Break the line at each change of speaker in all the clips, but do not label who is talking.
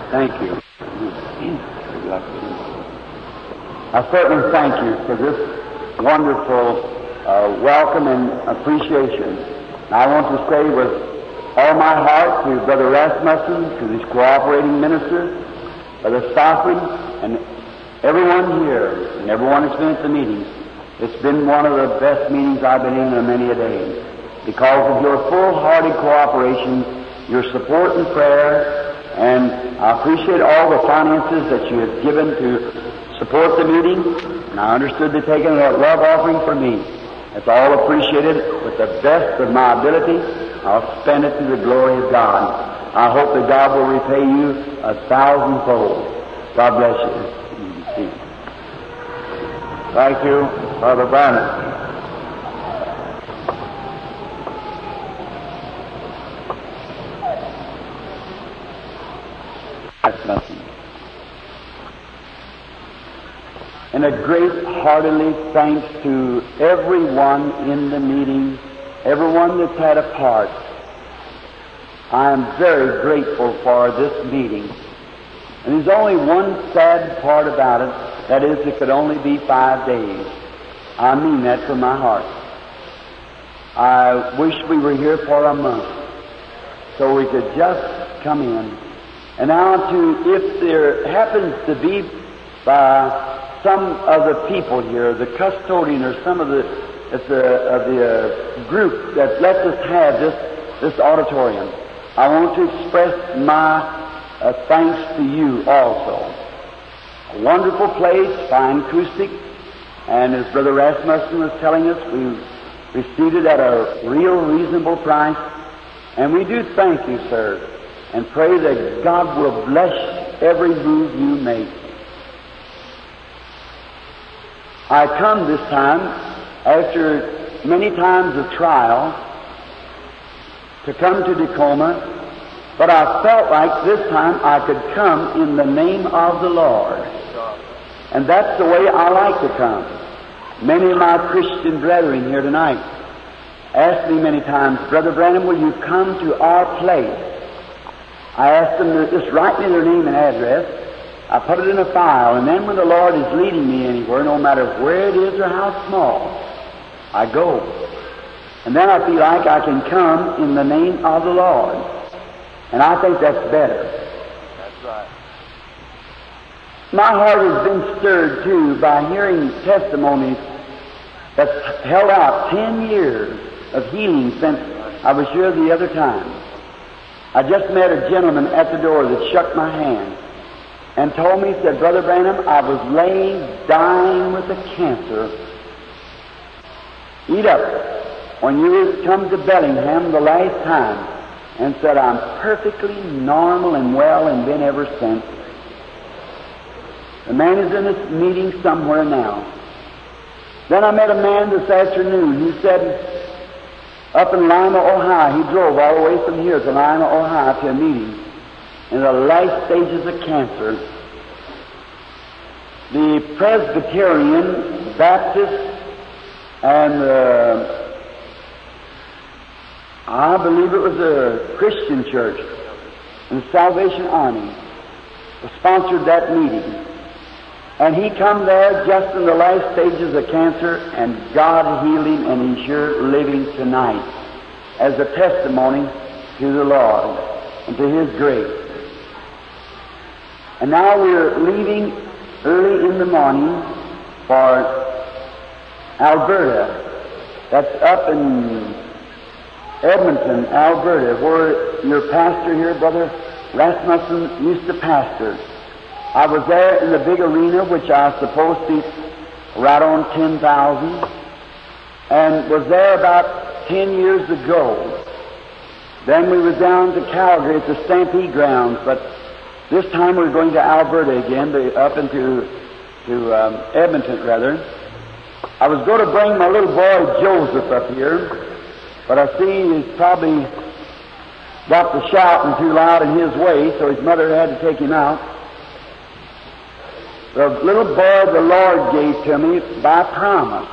Thank you. I certainly thank you for this wonderful welcome and appreciation. I want to say with all my heart to Brother Rasmussen, to these cooperating ministers, Brother Stockman, and everyone here, and everyone that's been at the meetings. It's been one of the best meetings I've been in many a day. Because of your full-hearted cooperation, your support and prayer, and I appreciate all the finances that you have given to support the meeting, and I understood they're taking a love offering for me. It's all appreciated with the best of my ability. I'll spend it to the glory of God. I hope that God will repay you 1,000-fold. God bless you.
Thank you, Brother Branham.
That's nothing. And a great heartily thanks to everyone in the meeting, everyone that's had a part. I am very grateful for this meeting. And there's only one sad part about it, that is, it could only be 5 days. I mean that from my heart. I wish we were here for a month, so we could just come in. And now, if there happens to be some of the people here, the custodian or some of the group that lets us have this auditorium, I want to express my thanks to you also. A wonderful place, fine acoustic, and as Brother Rasmussen was telling us, we received it at a real reasonable price, and we do thank you, sir, and pray that God will bless every move you make. I come this time after many times of trial to come to Tacoma, but I felt like this time I could come in the name of the Lord. And that's the way I like to come. Many of my Christian brethren here tonight asked me many times, Brother Branham, will you come to our place? I asked them to just write me their name and address. I put it in a file, and then when the Lord is leading me anywhere, no matter where it is or how small, I go. And then I feel like I can come in the name of the Lord. And I think that's better.
That's right.
My heart has been stirred, too, by hearing testimonies that's held out 10 years of healing since I was here the other time. I just met a gentleman at the door that shook my hand and told me, said, Brother Branham, I was laying dying with a cancer. Eat up. When you come to Bellingham the last time, and said, I'm perfectly normal and well and been ever since. The man is in this meeting somewhere now. Then I met a man this afternoon who said, up in Lima, Ohio, he drove all the way from here to Lima, Ohio to a meeting in the last stages of cancer. The Presbyterian, Baptist, and I believe it was a Christian church, and the Salvation Army sponsored that meeting. And he come there just in the last stages of cancer, and God healed him, and he's here living tonight as a testimony to the Lord and to His grace. And now we're leaving early in the morning for Alberta. That's up in Edmonton, Alberta, where your pastor here, Brother Rasmussen, used to pastor. I was there in the big arena, which I suppose seats right on 10,000, and was there about 10 years ago. Then we was down to Calgary at the Stampede grounds, but this time we're going to Alberta again, up into Edmonton, rather. I was going to bring my little boy Joseph up here, but I see he's probably got the shouting too loud in his way, so his mother had to take him out. The little boy the Lord gave to me by promise.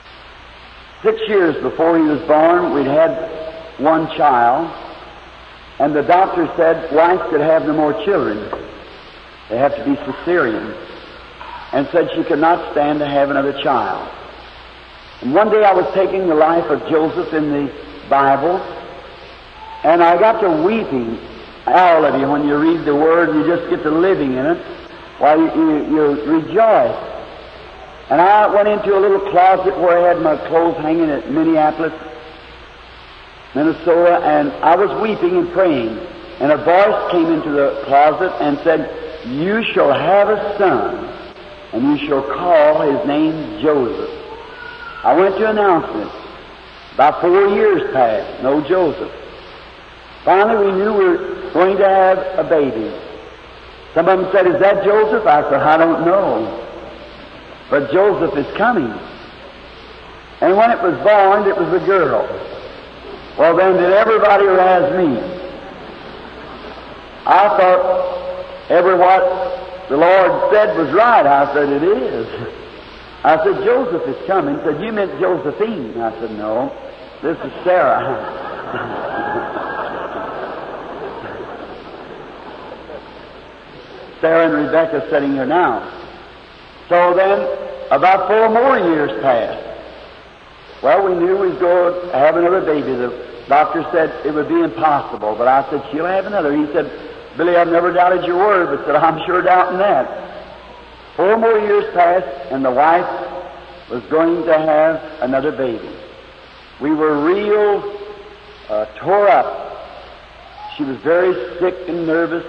6 years before he was born, we'd had one child, And the doctor said wife could have no more children. They have to be cesarean. And said she could not stand to have another child. And one day I was taking the life of Joseph in the Bible, and I got to weeping hourly. When you read the Word, you just get to living in it while you rejoice. And I went into a little closet where I had my clothes hanging at Minneapolis, Minnesota, and I was weeping and praying. And a voice came into the closet and said, "You shall have a son, and you shall call his name Joseph." I went to announce it. About 4 years passed, no Joseph. Finally, we knew we were going to have a baby. Some of them said, "Is that Joseph?" I said, "I don't know. But Joseph is coming." And when it was born, it was a girl. Well, then did everybody razz me? I thought every what the Lord said was right. I said, "It is." I said, "Joseph is coming." He said, "You meant Josephine." I said, "No, this is Sarah." Sarah and Rebecca sitting here now. So then, about 4 more years passed. Well, we knew we was going to have another baby. The doctor said it would be impossible, but I said, "She'll have another." He said, "Billy, I've never doubted your word," but said, "I'm sure doubting that." 4 more years passed, and the wife was going to have another baby. We were real tore up. She was very sick and nervous,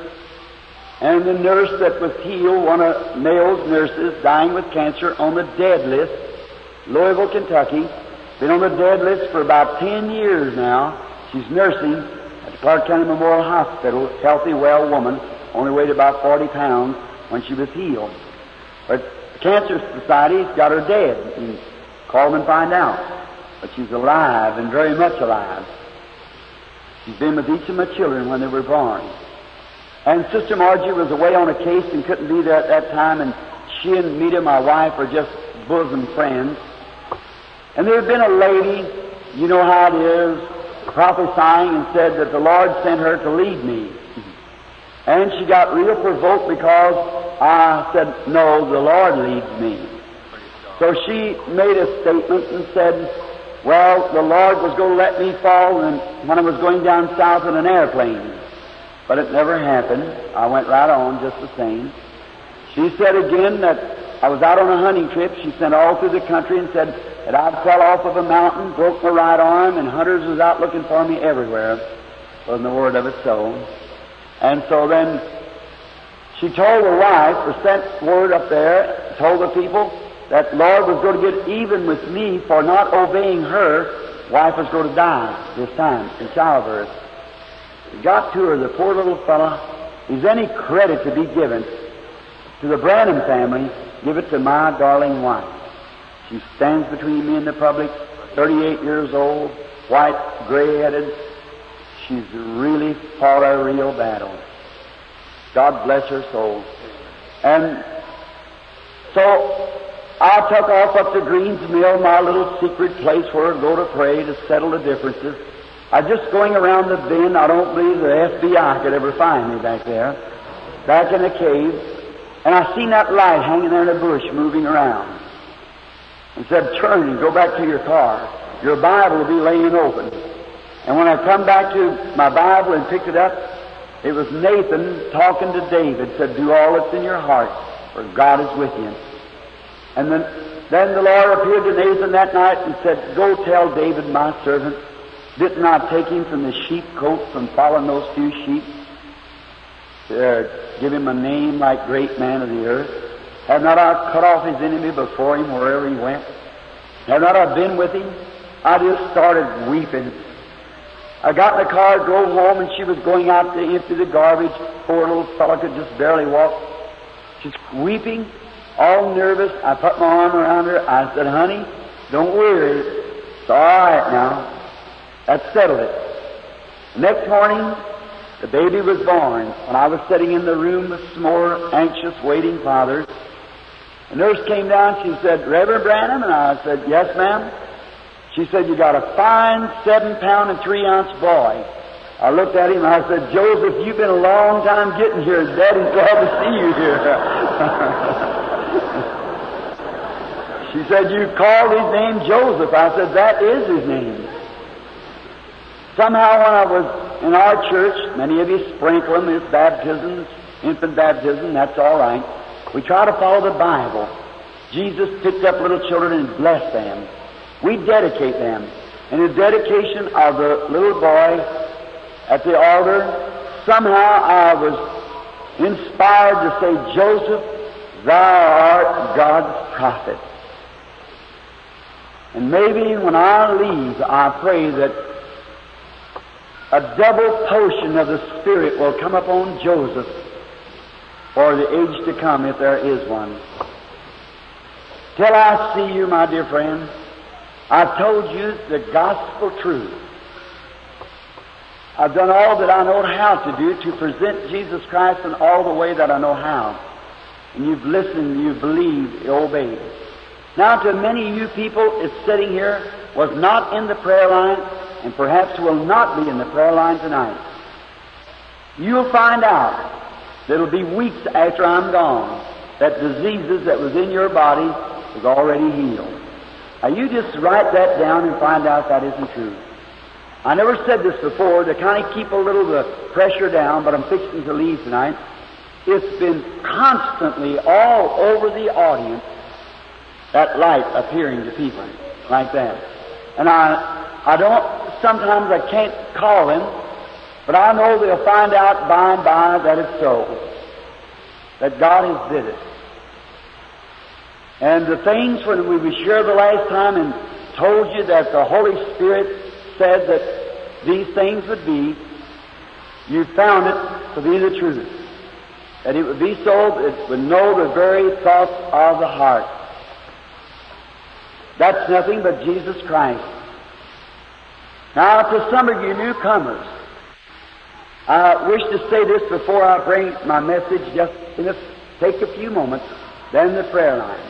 and the nurse that was healed, one of Mayo's nurses, dying with cancer, on the dead list, Louisville, Kentucky, been on the dead list for about 10 years now. She's nursing at the Clark County Memorial Hospital, healthy, well woman, only weighed about 40 pounds when she was healed. But the Cancer Society's got her dead. You call them and find out. But she's alive, and very much alive. She's been with each of my children when they were born. And Sister Margie was away on a case and couldn't be there at that time, and she and Meta, my wife, are just bosom friends. And there had been a lady, you know how it is, prophesying and said that the Lord sent her to lead me. And she got real provoked because I said, "No, the Lord leads me." So she made a statement and said, "Well, the Lord was going to let me fall when I was going down south in an airplane." But it never happened. I went right on just the same. She said again that I was out on a hunting trip. She sent all through the country and said that I fell off of a mountain, broke my right arm, and hunters was out looking for me everywhere. Wasn't a word of it so. And so then she told her wife, or sent word up there, told the people that Lord was going to get even with me for not obeying her. Wife was going to die this time in childbirth. It got to her, the poor little fellow. Is any credit to be given to the Branham family, give it to my darling wife. She stands between me and the public, 38 years old, white, gray-headed. She's really fought a real battle. God bless her soul. And so I took off up to Greens Mill, my little secret place where I go to pray to settle the differences. I was just going around the bend. I don't believe the FBI could ever find me back there, back in the cave. And I seen that light hanging there in a bush moving around. And said, "Turn and go back to your car. Your Bible will be laying open." And when I come back to my Bible and picked it up, it was Nathan talking to David, said, "Do all that's in your heart, for God is with you." And then the Lord appeared to Nathan that night and said, "Go tell David, my servant, didn't I take him from the sheepcote, from following those few sheep, give him a name like great man of the earth? Have not I cut off his enemy before him wherever he went? Have not I been with him?" I just started weeping. I got in the car, drove home, and she was going out to empty the garbage. Poor little fellow could just barely walk. She's weeping, all nervous. I put my arm around her. I said, "Honey, don't worry. It's all right now." That settled it. The next morning, the baby was born. When I was sitting in the room with some more anxious, waiting fathers, the nurse came down. She said, "Reverend Branham?" And I said, "Yes, ma'am." She said, "You got a fine 7-pound and 3-ounce boy. I looked at him and I said, Joseph, you've been a long time getting here. Daddy's glad to see you here. She said, you called his name Joseph. I said, that is his name. Somehow when I was in our church, many of you sprinkle them, it's baptisms, infant baptism, that's all right. We try to follow the Bible. Jesus picked up little children and blessed them. We dedicate them. In the dedication of the little boy at the altar, somehow I was inspired to say, Joseph, thou art God's prophet. And maybe when I leave, I pray that a double portion of the Spirit will come upon Joseph for the age to come, if there is one. Till I see you, my dear friend, I've told you the gospel truth. I've done all that I know how to do to present Jesus Christ in all the way that I know how. And you've listened, you've believed, you obeyed. Now to many of you people is sitting here, was not in the prayer line, and perhaps will not be in the prayer line tonight. You'll find out that it'll be weeks after I'm gone that diseases that was in your body is already healed. Now you just write that down and find out that isn't true. I never said this before to kind of keep a little the pressure down, but I'm fixing to leave tonight. It's been constantly all over the audience, that light appearing to people like that. And I don't, sometimes I can't call them, but I know they'll find out by and by that it's so, that God has did it. And the things when we were sure the last time and told you that the Holy Spirit said that these things would be, you found it to be the truth. That it would be so that it would know the very thoughts of the heart. That's nothing but Jesus Christ. Now, to some of you newcomers, I wish to say this before I bring my message, just take a few moments, then the prayer line.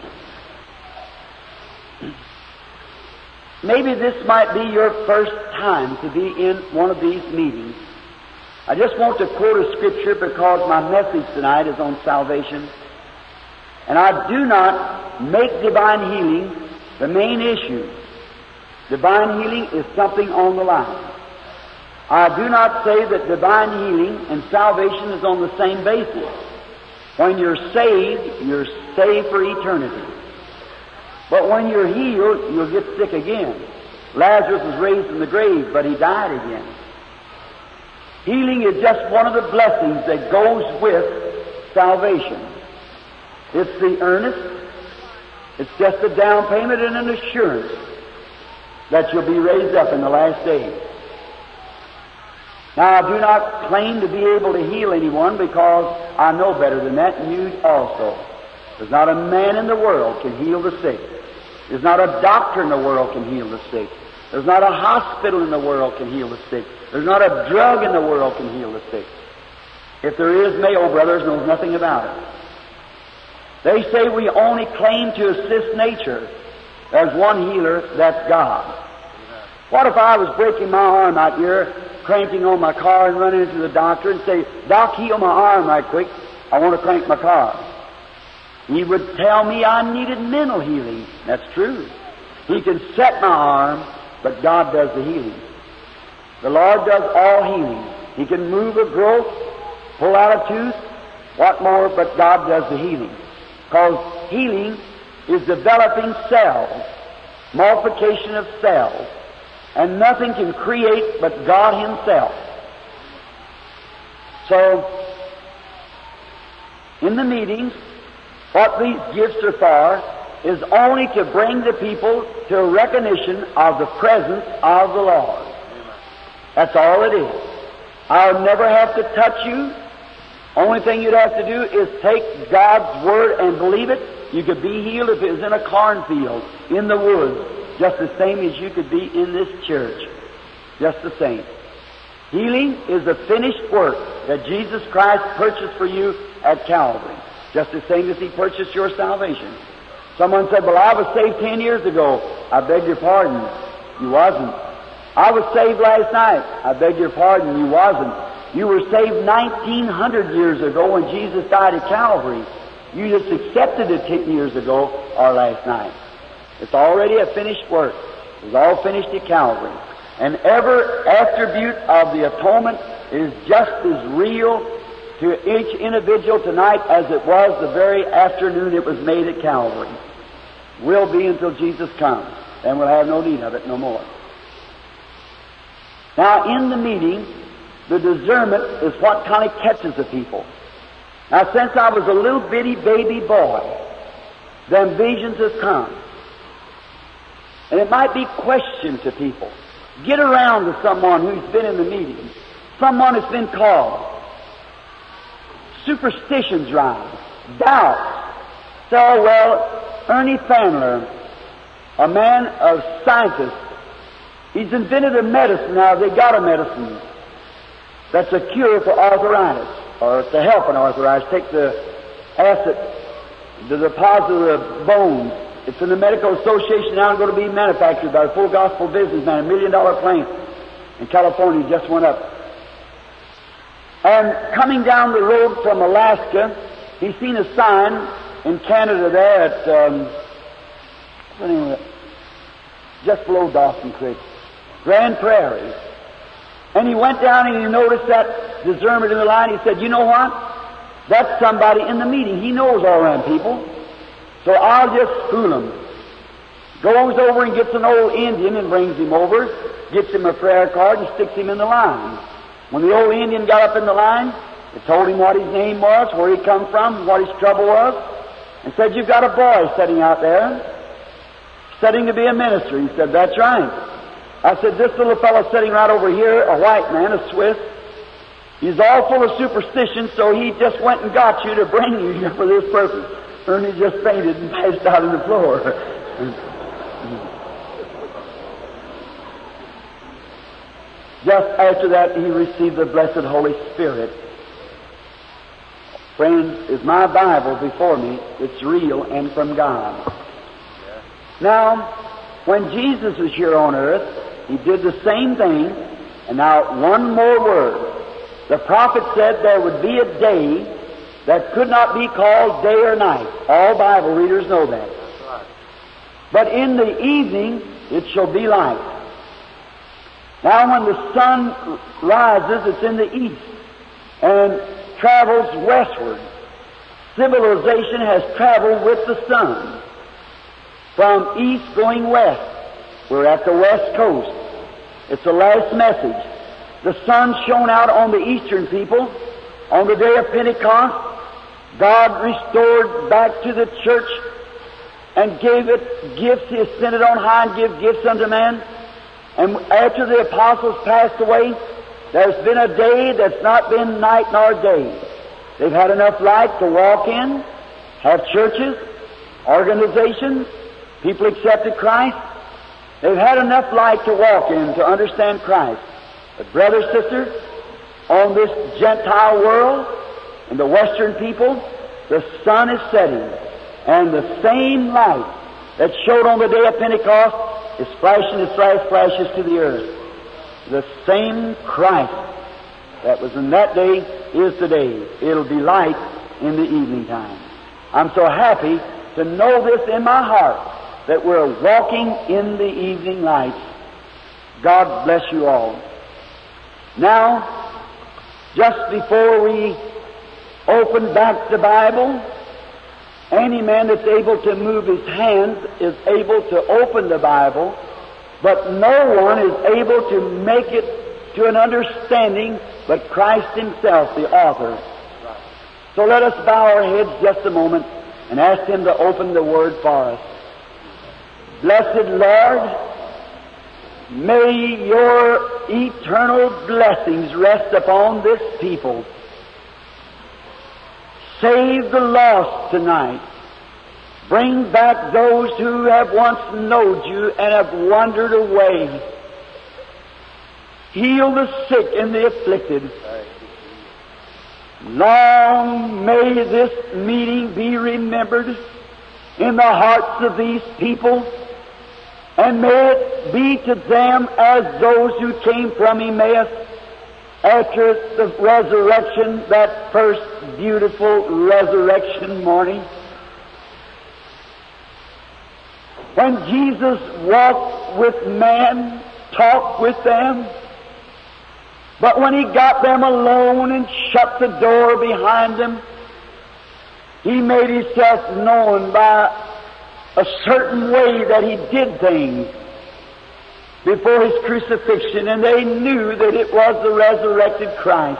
Maybe this might be your first time to be in one of these meetings. I just want to quote a scripture because my message tonight is on salvation. And I do not make divine healing the main issue. Divine healing is something on the line. I do not say that divine healing and salvation is on the same basis. When you're saved for eternity. But when you're healed, you'll get sick again. Lazarus was raised from the grave, but he died again. Healing is just one of the blessings that goes with salvation. It's the earnest. It's just a down payment and an assurance that you'll be raised up in the last days. Now, I do not claim to be able to heal anyone because I know better than that, and you also. There's not a man in the world can heal the sick. There's not a doctor in the world can heal the sick. There's not a hospital in the world can heal the sick. There's not a drug in the world can heal the sick. If there is, Mayo Brothers knows nothing about it. They say we only claim to assist nature. There's one healer, that's God. What if I was breaking my arm out here, cranking on my car and running into the doctor and say, Doc, heal my arm right quick. I want to crank my car. He would tell me I needed mental healing. That's true. He can set my arm, but God does the healing. The Lord does all healing. He can move a growth, pull out a tooth, what more, but God does the healing. Because healing is developing cells, multiplication of cells, and nothing can create but God Himself. So, in the meetings, what these gifts are for is only to bring the people to a recognition of the presence of the Lord. That's all it is. I'll never have to touch you. Only thing you'd have to do is take God's Word and believe it. You could be healed if it was in a cornfield, in the woods, just the same as you could be in this church. Just the same. Healing is the finished work that Jesus Christ purchased for you at Calvary. Just the same as He purchased your salvation. Someone said, well, I was saved 10 years ago. I beg your pardon. You wasn't. I was saved last night. I beg your pardon, you wasn't. You were saved 1900 years ago when Jesus died at Calvary. You just accepted it 10 years ago or last night. It's already a finished work. It was all finished at Calvary. And every attribute of the atonement is just as real to each individual tonight as it was the very afternoon it was made at Calvary. Will be until Jesus comes. Then we'll have no need of it no more. Now, in the meeting, the discernment is what kind of catches the people. Now, since I was a little bitty baby boy, them visions have come. And it might be questioned to people. Get around to someone who's been in the meeting, someone that's been called. Superstitions rise, doubts. So, well, Ernie Fandler, a man of scientist, he's invented a medicine now. They got a medicine that's a cure for arthritis, or to help an arthritis. Take the acid, the deposit of the bones. It's in the Medical Association now, going to be manufactured by a full gospel businessman, $1 million plant in California just went up. And coming down the road from Alaska, he's seen a sign in Canada there at, what's the name of it? Just below Dawson Creek, Grand Prairie. And he went down and he noticed that discernment in the line. He said, you know what? That's somebody in the meeting. He knows all them people. So I'll just fool him. Goes over and gets an old Indian and brings him over, gets him a prayer card and sticks him in the line. When the old Indian got up in the line, it told him what his name was, where he come from, what his trouble was, and said, you've got a boy sitting out there, studying to be a minister. He said, that's right. I said, this little fellow sitting right over here, a white man, a Swiss, he's all full of superstition, so he just went and got you to bring you here for this purpose. Ernie just fainted and passed out on the floor. Just after that, he received the blessed Holy Spirit. Friends, is my Bible before me. It's real and from God. Now, when Jesus was here on earth, he did the same thing. And now, one more word. The prophet said there would be a day that could not be called day or night. All Bible readers know that. But in the evening, it shall be light. Now, when the sun rises, it's in the east and travels westward. Civilization has traveled with the sun from east going west. We're at the west coast. It's the last message. The sun shone out on the eastern people on the day of Pentecost. God restored back to the church and gave it gifts. He ascended on high and gave gifts unto man. And after the apostles passed away, there's been a day that's not been night nor day. They've had enough light to walk in, have churches, organizations, people accepted Christ. They've had enough light to walk in to understand Christ. But brother, sister, on this Gentile world, and the Western people, the sun is setting, and the same light that showed on the day of Pentecost is flashing its last flashes to the earth. The same Christ that was in that day is today. It'll be light in the evening time. I'm so happy to know this in my heart, that we're walking in the evening light. God bless you all. Now, just before we open back the Bible, any man that's able to move his hands is able to open the Bible, but no one is able to make it to an understanding but Christ Himself, the author. So let us bow our heads just a moment and ask Him to open the Word for us. Blessed Lord, may Your eternal blessings rest upon this people. Save the lost tonight. Bring back those who have once known You and have wandered away. Heal the sick and the afflicted. Long may this meeting be remembered in the hearts of these people And may it be to them as those who came from Emmaus after the resurrection, that first beautiful resurrection morning, when Jesus walked with men, talked with them, but when He got them alone and shut the door behind them, He made Himself known by a certain way that He did things before His crucifixion, and they knew that it was the resurrected Christ.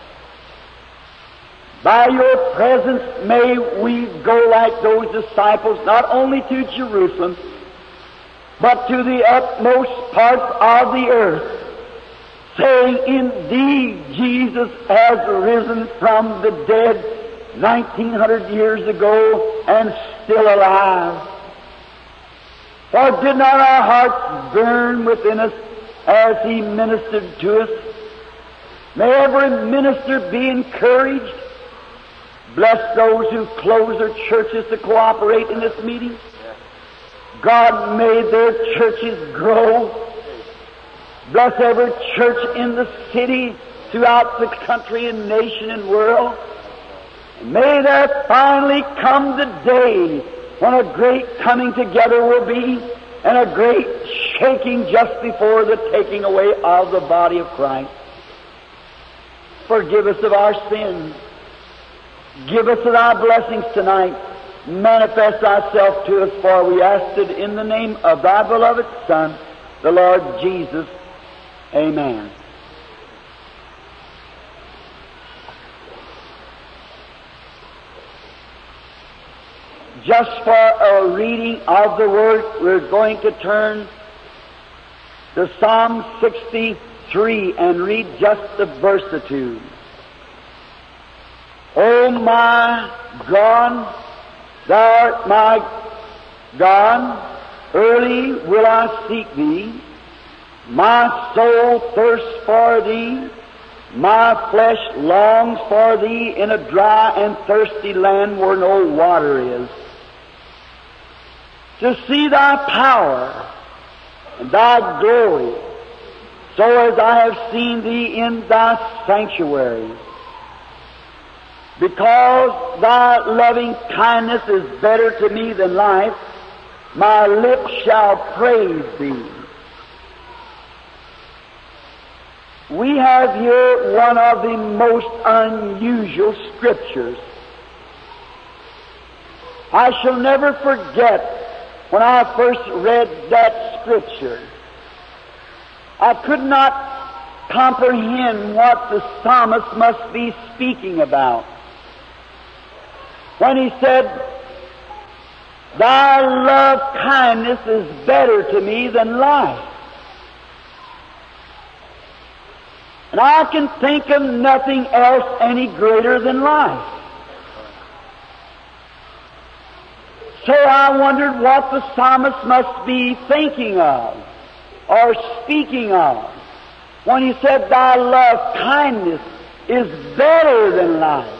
By Your presence may we go like those disciples, not only to Jerusalem, but to the utmost parts of the earth, saying, indeed, Jesus has risen from the dead 1900 years ago and still alive. For did not our hearts burn within us as He ministered to us? May every minister be encouraged. Bless those who close their churches to cooperate in this meeting. God made their churches grow. Bless every church in the city, throughout the country and nation and world. And may there finally come the day when a great coming together will be, and a great shaking just before the taking away of the body of Christ. Forgive us of our sins. Give us of Thy blessings tonight. Manifest Thyself to us, for we ask it in the name of Thy beloved Son, the Lord Jesus. Amen. Just for a reading of the Word, we're going to turn to Psalm 63 and read just a verse or two. O my God, Thou art my God, early will I seek Thee. My soul thirsts for Thee, my flesh longs for Thee in a dry and thirsty land where no water is, to see Thy power and Thy glory, so as I have seen Thee in Thy sanctuary. Because Thy loving kindness is better to me than life, my lips shall praise Thee. We have here one of the most unusual scriptures. I shall never forget when I first read that scripture. I could not comprehend what the psalmist must be speaking about when he said, Thy love kindness is better to me than life. And I can think of nothing else any greater than life. So I wondered what the psalmist must be thinking of or speaking of when he said, Thy love kindness is better than life.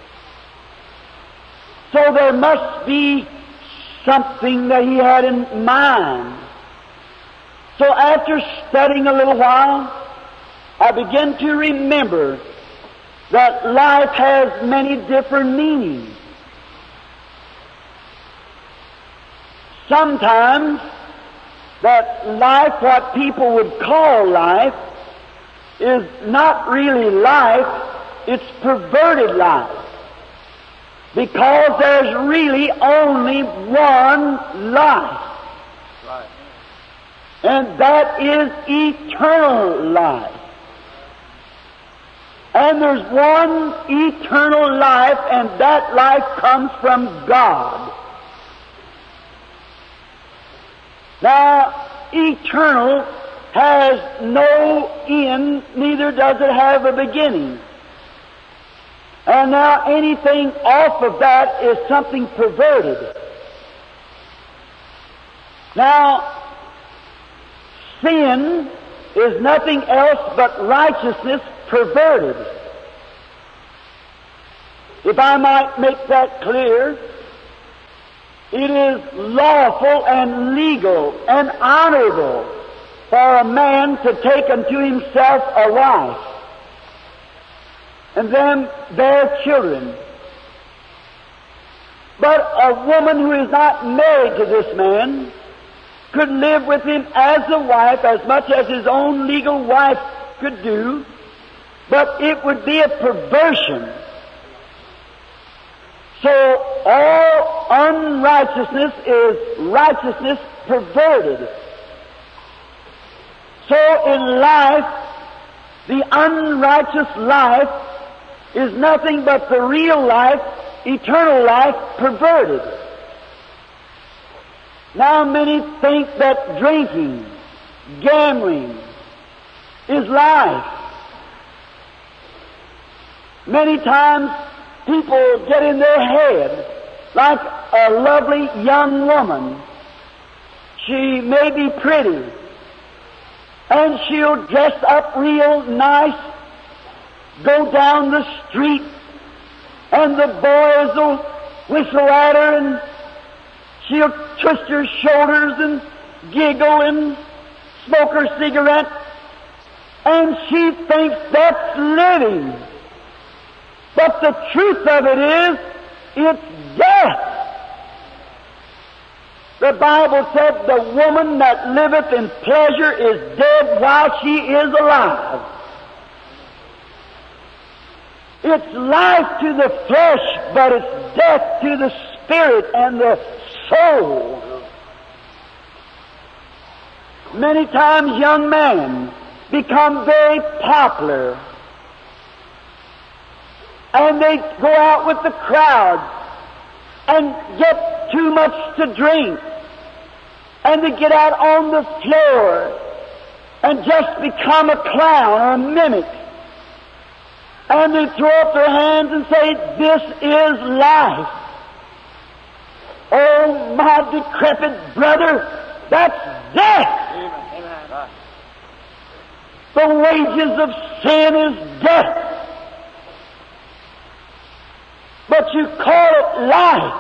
So there must be something that he had in mind. So after studying a little while, I began to remember that life has many different meanings. Sometimes that life, what people would call life, is not really life, it's perverted life. Because there's really only one life. Right. And that is eternal life. And there's one eternal life, and that life comes from God. Now, eternal has no end, neither does it have a beginning. And now anything off of that is something perverted. Now, sin is nothing else but righteousness perverted. If I might make that clear, it is lawful and legal and honorable for a man to take unto himself a wife and then bear children. But a woman who is not married to this man could live with him as a wife as much as his own legal wife could do, but it would be a perversion. So all unrighteousness is righteousness perverted. So in life, the unrighteous life is nothing but the real life, eternal life, perverted. Now many think that drinking, gambling is life. Many times people get in their head, like a lovely young woman. She may be pretty, and she'll dress up real nice, go down the street, and the boys will whistle at her, and she'll twist her shoulders and giggle and smoke her cigarette, and she thinks that's living. But the truth of it is, it's death. The Bible said the woman that liveth in pleasure is dead while she is alive. It's life to the flesh, but it's death to the spirit and the soul. Many times young men become very popular, and they go out with the crowd and get too much to drink, and they get out on the floor and just become a clown or a mimic, and they throw up their hands and say, "This is life." Oh, my decrepit brother, that's death. Amen. The wages of sin is death. But you call it life.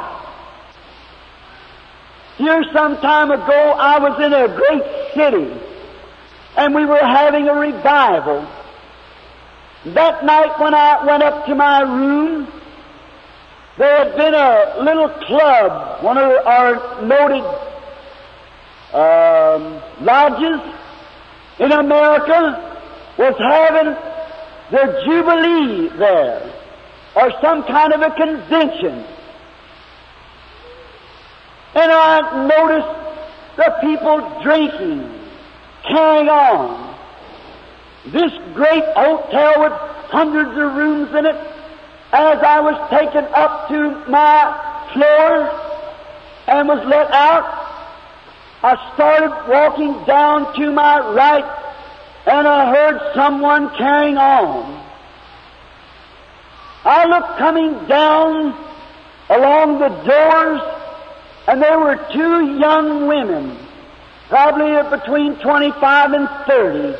Here some time ago I was in a great city, and we were having a revival. That night when I went up to my room, there had been a little club, one of our noted lodges in America was having their jubilee there, or some kind of a convention. And I noticed the people drinking, carrying on. This great hotel with hundreds of rooms in it, as I was taken up to my floor and was let out, I started walking down to my right, and I heard someone carrying on. I looked coming down along the doors, and there were two young women, probably between 25 and 30,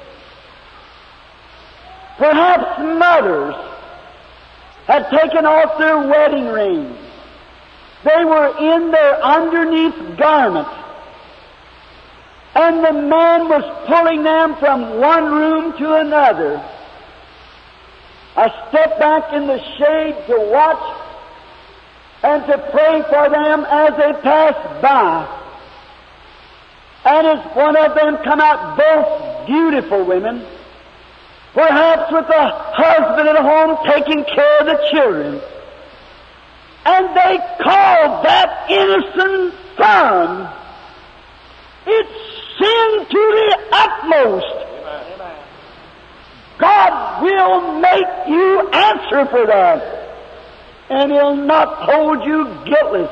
perhaps mothers, had taken off their wedding rings. They were in their underneath garments, and the man was pulling them from one room to another. I stepped back in the shade to watch and to pray for them as they passed by. And as one of them come out, both beautiful women, perhaps with a husband at home taking care of the children, and they called that innocent fun. It's sin to the utmost. Amen. God will make you answer for that, and He'll not hold you guiltless.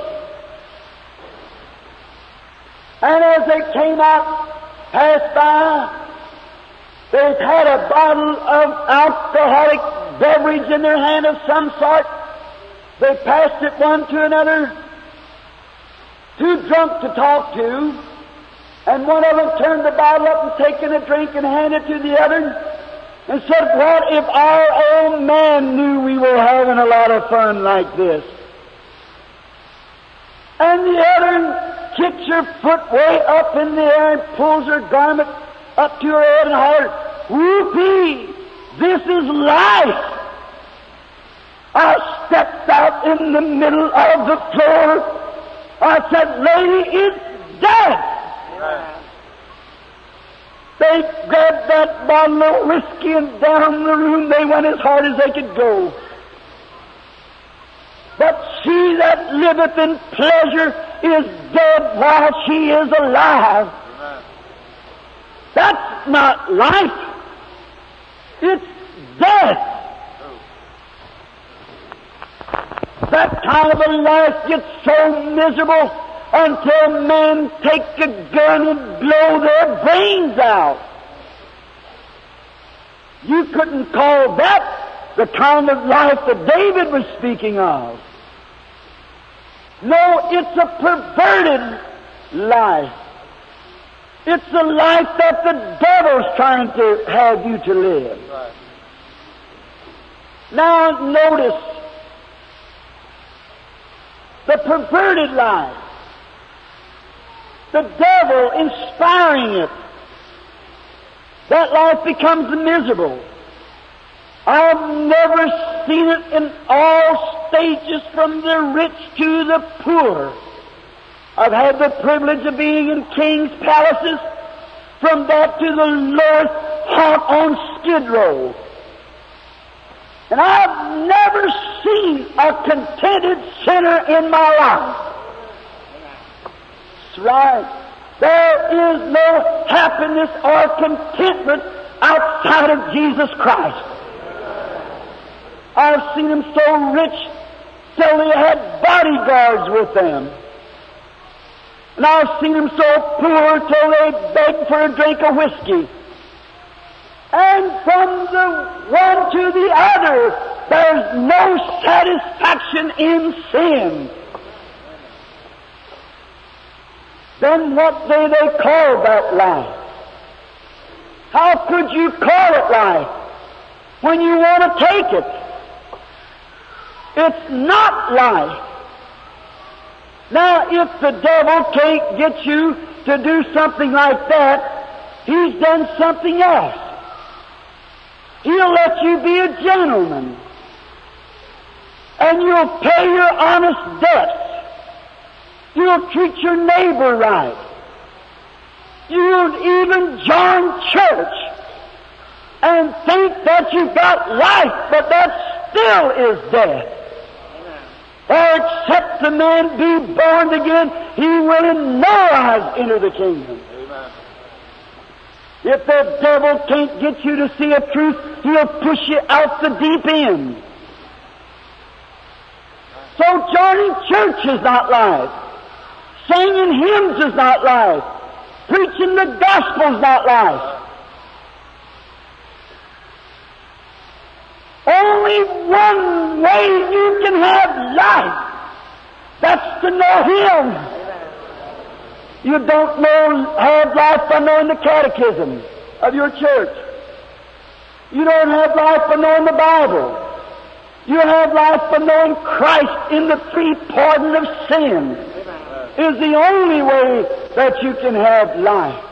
And as they came out, passed by, they had a bottle of alcoholic beverage in their hand of some sort. They passed it one to another, too drunk to talk to, and one of them turned the bottle up and taken a drink and handed it to the other and said, "What if our old man knew we were having a lot of fun like this?" And the other kicks her foot way up in the air and pulls her garment up to her head and hollers, "Whoopee! This is life!" I stepped out in the middle of the floor. I said, "Lady, it's dead." They grabbed that bottle of whiskey and down the room they went as hard as they could go. But she that liveth in pleasure is dead while she is alive. Amen. That's not life. It's death. That kind of a life gets so miserable until men take a gun and blow their brains out. You couldn't call that the kind of life that David was speaking of. No, it's a perverted life. It's a life that the devil's trying to have you to live. Right. Now notice the perverted life. The devil inspiring it. That life becomes miserable. I've never seen it in all stages, from the rich to the poor. I've had the privilege of being in king's palaces, from that to the lowest haunt on Skid Row. And I've never seen a contented sinner in my life. That's right. There is no happiness or contentment outside of Jesus Christ. I've seen them so rich till they had bodyguards with them. And I've seen them so poor till they begged for a drink of whiskey. And from the one to the other, there's no satisfaction in sin. Then what do they call that life? How could you call it life when you want to take it? It's not life. Now, if the devil can't get you to do something like that, he's done something else. He'll let you be a gentleman, and you'll pay your honest debts. You'll treat your neighbor right. You'll even join church and think that you've got life, but that still is death. For except a man be born again, he will in no wise enter the kingdom. Amen. If the devil can't get you to see a truth, he'll push you out the deep end. So joining church is not life. Singing hymns is not life. Preaching the gospel is not life. Only one way you can have life. That's to know Him. You don't have life by knowing the catechism of your church. You don't have life by knowing the Bible. You have life by knowing Christ in the free pardon of sin. Is the only way that you can have life.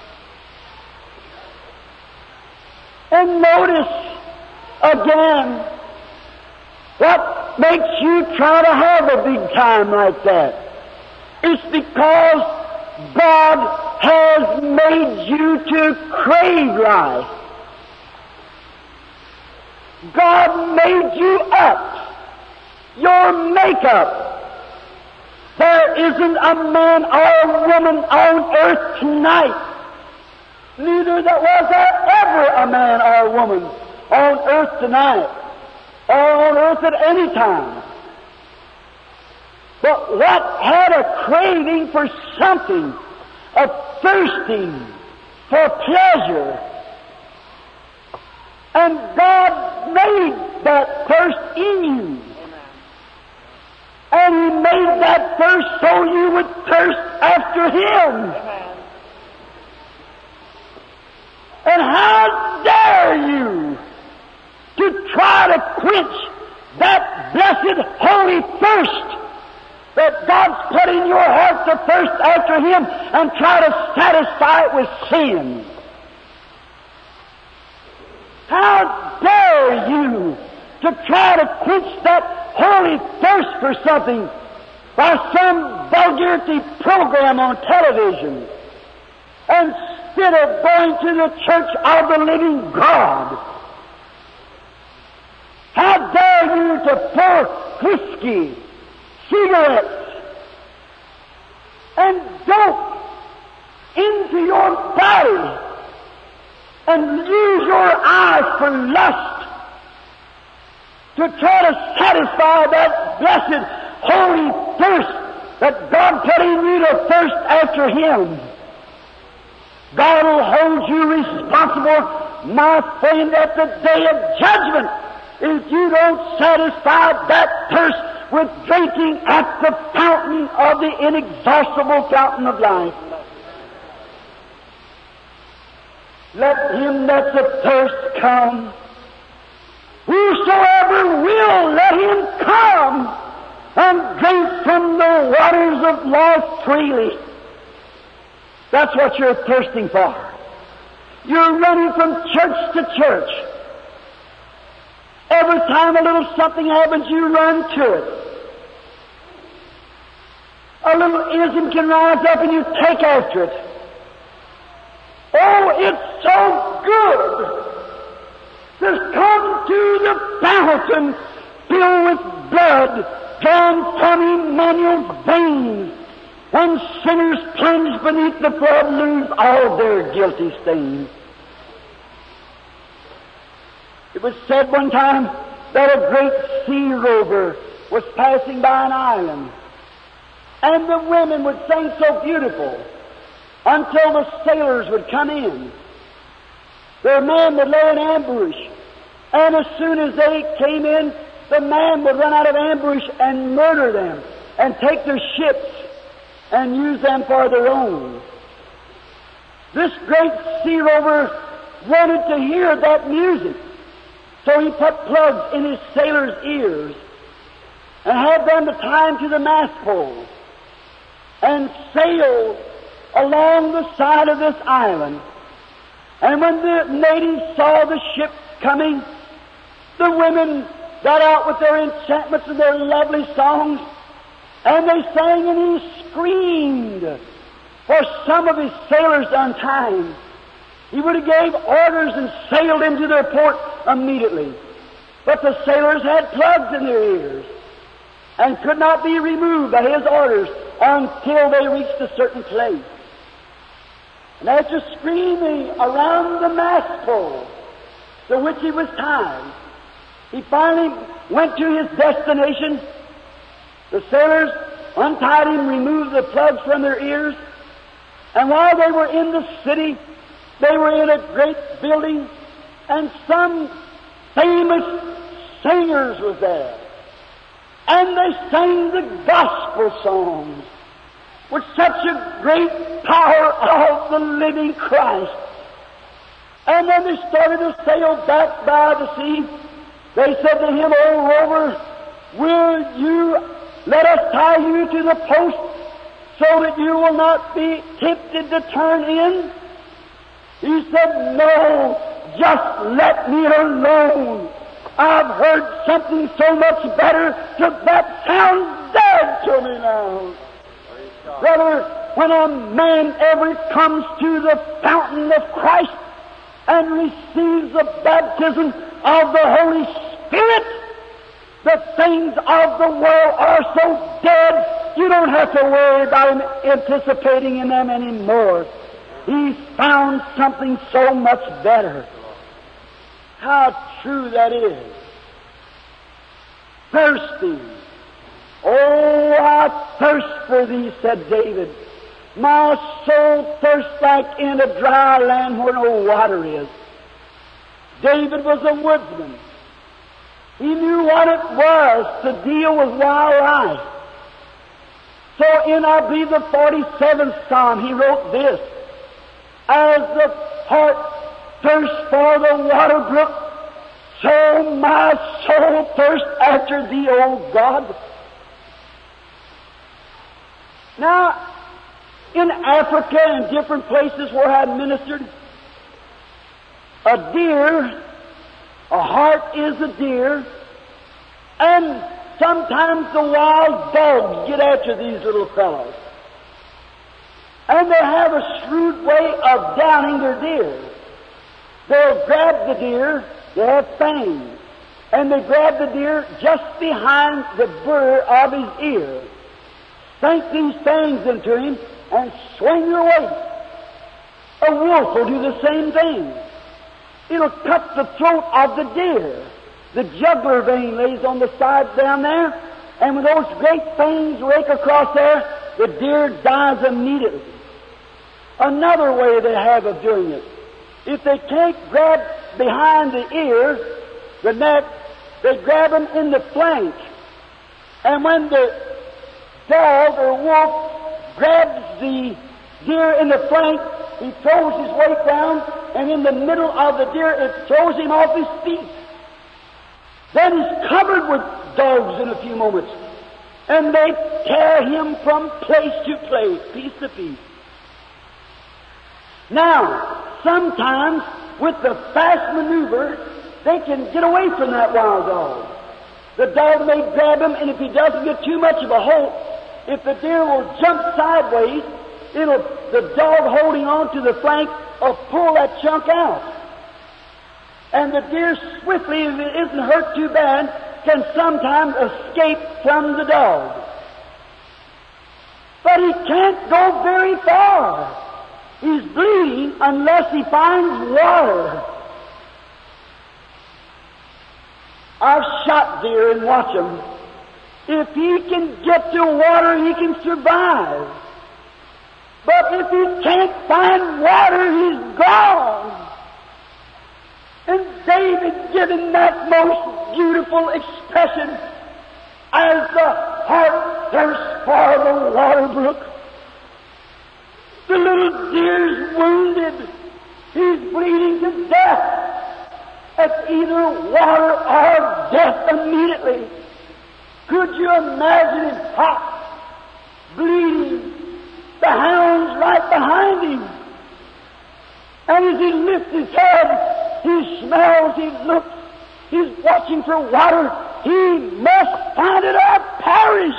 And notice again, what makes you try to have a big time like that? It's because God has made you to crave life. God made you up, your makeup. There isn't a man or a woman on earth tonight, neither that was there ever a man or a woman on earth tonight, or on earth at any time, but what had a craving for something, a thirsting for pleasure. And God made that thirst in you. And He made that thirst so you would thirst after Him. And how dare you to try to quench that blessed holy thirst that God's put in your heart to thirst after Him and try to satisfy it with sin. How dare you to try to quench that holy thirst for something by some vulgarity program on television instead of going to the church of the living God? How dare you to pour whiskey, cigarettes, and dope into your body and use your eyes for lust to try to satisfy that blessed holy thirst that God put in you to thirst after Him? God will hold you responsible, my friend, at the day of judgment if you don't satisfy that thirst with drinking at the fountain of the inexhaustible fountain of life. Let him that's athirst come. Whosoever will, let him come and drink from the waters of life freely. That's what you're thirsting for. You're running from church to church. Every time a little something happens, you run to it. A little ism can rise up and you take after it. Oh, it's so good to come to the fountain filled with blood drawn from Emmanuel's veins, when sinners plunged beneath the flood lose all their guilty stains. It was said one time that a great sea rover was passing by an island, and the women would sing so beautiful until the sailors would come in. Their men would lay in ambush, and as soon as they came in, the man would run out of ambush and murder them and take their ships and use them for their own. This great sea rover wanted to hear that music, so he put plugs in his sailors' ears and had them to tie him to the mast pole and sail along the side of this island. And when the natives saw the ship coming, the women got out with their enchantments and their lovely songs, and they sang and he screamed for some of his sailors to untie him. He would have gave orders and sailed into their port immediately. But the sailors had plugs in their ears and could not be removed by his orders until they reached a certain place. And after screaming around the mast pole to which he was tied, he finally went to his destination. The sailors untied him, removed the plugs from their ears, and while they were in the city, they were in a great building, and some famous singers was there. And they sang the gospel songs with such a great power of the living Christ. And when they started to sail back by the sea, they said to him, "O rover, will you let us tie you to the post so that you will not be tempted to turn in?" He said, "No, just let me alone. I've heard something so much better, that sounds dead to me now." Brother, when a man ever comes to the fountain of Christ and receives the baptism of the Holy Spirit, the things of the world are so dead, you don't have to worry about him anticipating in them anymore. He's found something so much better. How true that is. Thirsty. "Oh, I thirst for thee," said David. "My soul thirsts like in a dry land where no water is." David was a woodsman. He knew what it was to deal with wildlife. So in, I believe, the 47th Psalm, he wrote this: "As the heart thirsts for the water brook, so my soul thirsts after thee, O God."
Now, in Africa and different places where I ministered, a deer, a hart is a deer, and sometimes the wild dogs get after these little fellows. And they have a shrewd way of downing their deer. They'll grab the deer, they have fangs, and they grab the deer just behind the burr of his ear, sink these fangs into him, and swing your waist. A wolf will do the same thing. It'll cut the throat of the deer. The jugular vein lays on the side down there, and when those great fangs rake across there, the deer dies immediately. Another way they have of doing it, if they can't grab behind the ear, the neck, they grab them in the flank. And when the dog or wolf grabs the deer in the flank, he throws his weight down, and in the middle of the deer, it throws him off his feet. Then he's covered with dogs in a few moments, and they tear him from place to place, piece to piece. Now, sometimes with the fast maneuver, they can get away from that wild dog. The dog may grab him, and if he doesn't get too much of a hold, if the deer will jump sideways, the dog holding on to the flank will pull that chunk out. And the deer swiftly, if it isn't hurt too bad, can sometimes escape from the dog. But he can't go very far. He's bleeding unless he finds water. I've shot deer and watched them. If he can get to water, he can survive. But if he can't find water, he's gone. And David given that most beautiful expression, as the hart thirsts for the water brook. The little deer's wounded. He's bleeding to death. It's either water or death immediately. Could you imagine him hot, bleeding, the hounds right behind him? And as he lifts his head, he smells, he looks, he's watching for water. He must find it or perish.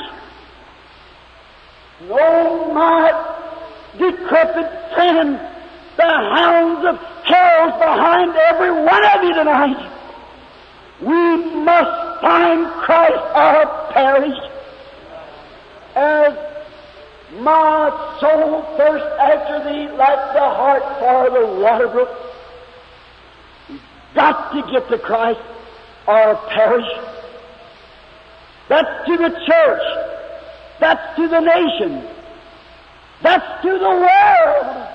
Oh, my decrepit friend, the hounds of hell's behind every one of you tonight. We must find Christ or perish. As my soul thirsts after thee like the hart for the water brook, you've got to get to Christ or perish. That's to the church. That's to the nation. That's to the world.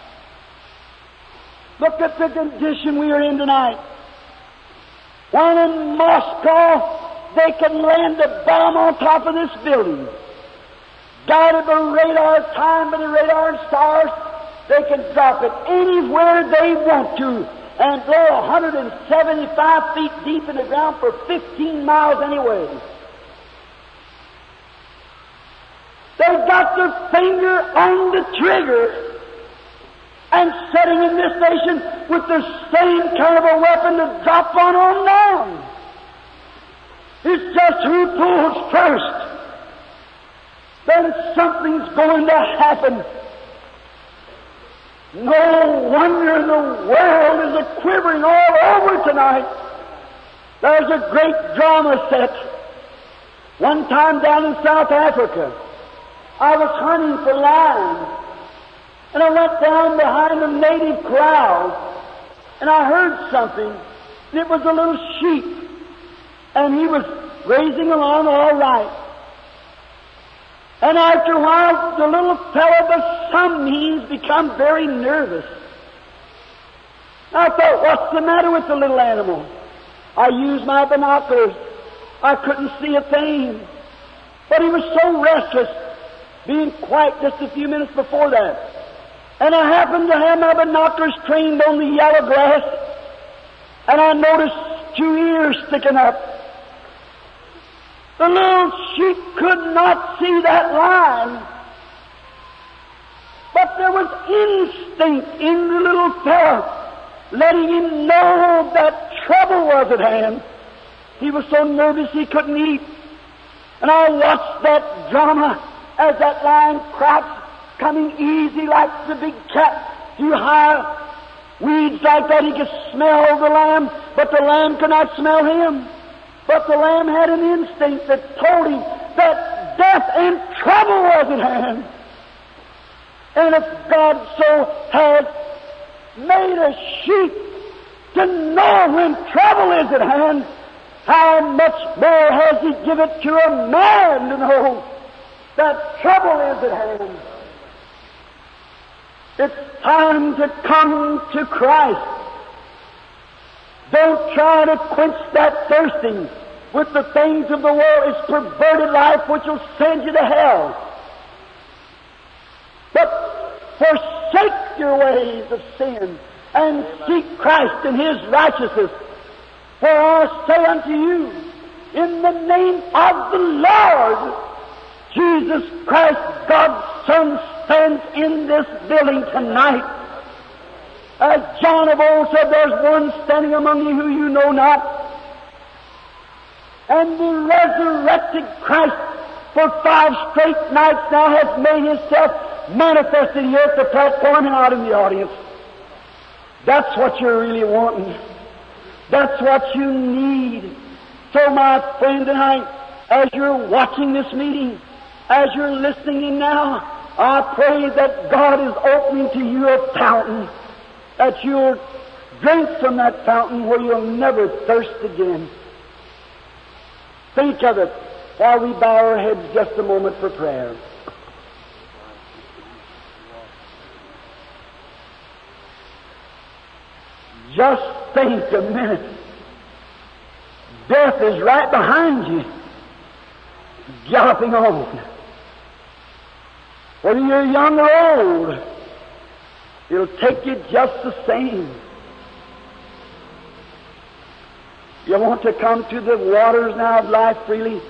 Look at the condition we are in tonight. When in Moscow, they can land a bomb on top of this building. Guided by radar, timed by the radar and stars, they can drop it anywhere they want to and blow 175 feet deep in the ground for 15 miles anyway. They've got their finger on the trigger and setting in this nation with the same kind of a weapon to drop on down. It's just who pulls first. Then something's going to happen. No wonder the world is a-quivering all over tonight. There's a great drama set. One time down in South Africa, I was hunting for lions, and I went down behind a native crowd, and I heard something, and it was a little sheep, and he was grazing along all right. And after a while, the little fellow by some means become very nervous. I thought, what's the matter with the little animal? I used my binoculars. I couldn't see a thing. But he was so restless, being quiet just a few minutes before that. And I happened to have my binoculars trained on the yellow grass, and I noticed 2 ears sticking up. The little sheep could not see that lion, But there was instinct in the little fellow, letting him know that trouble was at hand. He was so nervous he couldn't eat. And I watched that drama as that lion crouched, coming easy like the big cat through high weeds like that. He could smell the lamb, but the lamb could not smell him. But the lamb had an instinct that told him that death and trouble was at hand. And if God so has made a sheep to know when trouble is at hand, how much more has He given to a man to know that trouble is at hand? It's time to come to Christ. Don't try to quench that thirsting with the things of the world. It's perverted life which will send you to hell. But forsake your ways of sin and seek Christ and His righteousness. For I say unto you, in the name of the Lord Jesus Christ, God's Son, stands in this building tonight. As John of old said, there's one standing among you who you know not. And the resurrected Christ for 5 straight nights now has made Himself manifested here at the platform and out in the audience. That's what you're really wanting. That's what you need. So, my friend, tonight, as you're watching this meeting, as you're listening in now, I pray that God is opening to you a fountain, that you'll drink from that fountain where you'll never thirst again. Think of it while we bow our heads just a moment for prayer. Just think a minute. Death is right behind you, galloping on. Whether you're young or old, it'll take you just the same. You want to come to the waters now of life freely?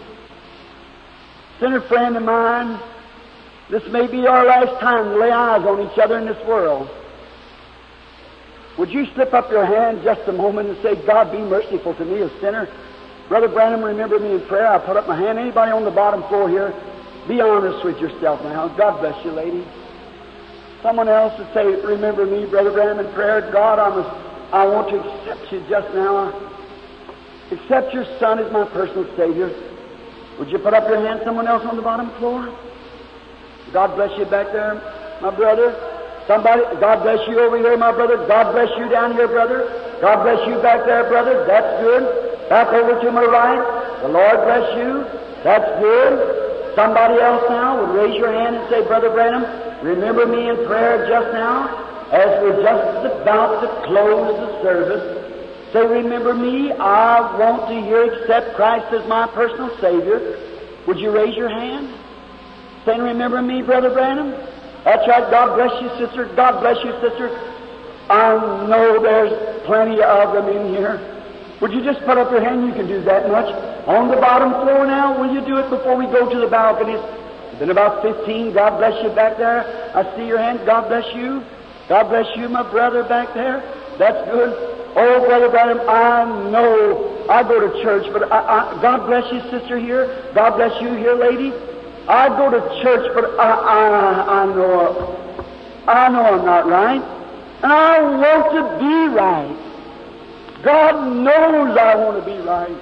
Sinner friend of mine, this may be our last time to lay eyes on each other in this world. Would you slip up your hand just a moment and say, God, be merciful to me, a sinner? Brother Branham, remember me in prayer. I put up my hand. Anybody on the bottom floor here, be honest with yourself now. God bless you, lady. Someone else would say, remember me, Brother Branham, in prayer. God, I want to accept you just now. Accept your Son as my personal Savior. Would you put up your hand? Someone else on the bottom floor? God bless you back there, my brother. Somebody, God bless you over here, my brother. God bless you down here, brother. God bless you back there, brother. That's good. Back over to my right. The Lord bless you. That's good. Somebody else now would raise your hand and say, Brother Branham, remember me in prayer just now as we're just about to close the service. Say, remember me. I want to hear accept Christ as my personal Savior. Would you raise your hand? Saying, remember me, Brother Branham? That's right. God bless you, sister. God bless you, sister. I know there's plenty of them in here. Would you just put up your hand? You can do that much. On the bottom floor now, will you do it before we go to the balconies? Been about 15. God bless you back there. I see your hand. God bless you. God bless you, my brother back there. That's good. Oh, Brother Branham, I know I go to church, but God bless you, sister here. God bless you here, lady. I go to church, but I know I'm not right. And I want to be right. God knows I want to be right.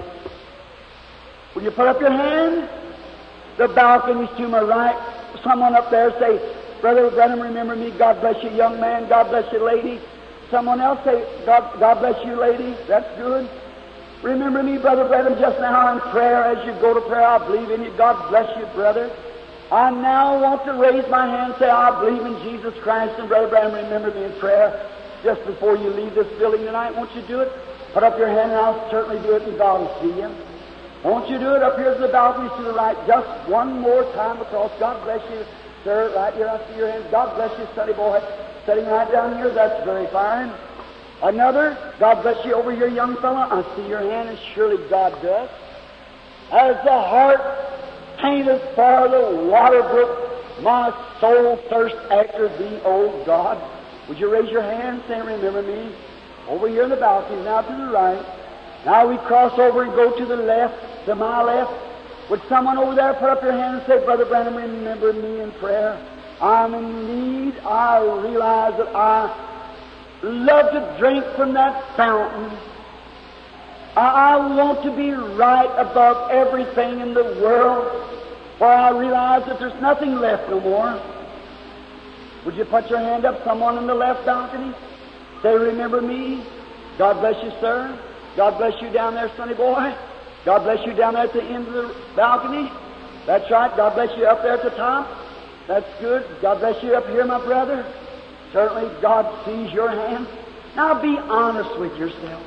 Will you put up your hand? The balconies to my right. Someone up there say, Brother Branham, remember me. God bless you, young man. God bless you, lady. Someone else say, God bless you, lady. That's good. Remember me, Brother Branham, just now in prayer. As you go to prayer, I believe in you. God bless you, brother. I now want to raise my hand and say, I believe in Jesus Christ. And Brother Branham, remember me in prayer. Just before you leave this building tonight, won't you do it? Put up your hand and I'll certainly do it and God will see you. Won't you do it up here to the balcony to the right just one more time across? God bless you, sir. Right here, I see your hand. God bless you, sonny boy. Sitting right down here, that's very fine. Another, God bless you over here, young fella. I see your hand, and surely God does. As the heart painteth for the water brook, My soul thirsts after Thee, O God. Would you raise your hand and say, remember me? Over here in the balcony, now to the right. Now we cross over and go to the left, to my left. Would someone over there put up your hand and say, Brother Branham, remember me in prayer? I'm in need. I realize that I love to drink from that fountain. I want to be right above everything in the world, for I realize that there's nothing left no more. Would you put your hand up, someone in the left balcony? Say, remember me. God bless you, sir. God bless you down there, sonny boy. God bless you down there at the end of the balcony. That's right. God bless you up there at the top. That's good. God bless you up here, my brother. Certainly God sees your hand. Now be honest with yourself.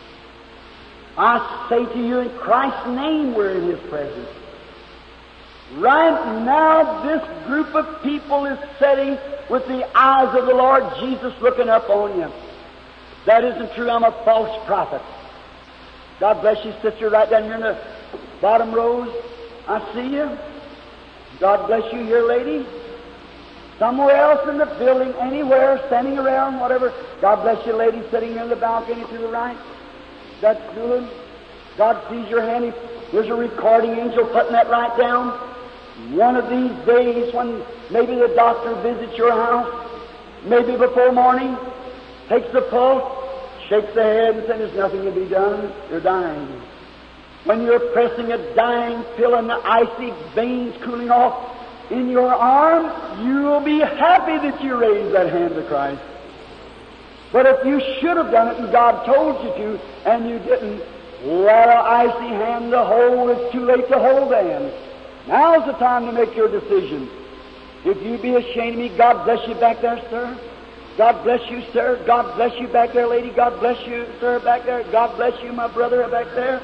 I say to you, in Christ's name, we're in His presence. Right now, this group of people is sitting with the eyes of the Lord Jesus looking up on you. That isn't true. I'm a false prophet. God bless you, sister, right down here in the bottom rows. I see you. God bless you here, lady. Somewhere else in the building, anywhere, standing around, whatever. God bless you, lady, sitting here in the balcony to the right. That's good. God sees your hand. There's a recording angel putting that right down. One of these days when maybe the doctor visits your house, maybe before morning, takes the pulse, shakes the head and says, there's nothing to be done. You're dying. When you're pressing a dying pill and the icy veins cooling off in your arm, you will be happy that you raised that hand to Christ. But if you should have done it and God told you to, and you didn't, what an icy hand to hold. It's too late to hold then. Now's the time to make your decision. If you be ashamed of me, God bless you back there, sir. God bless you, sir. God bless you back there, lady. God bless you, sir, back there. God bless you, my brother, back there.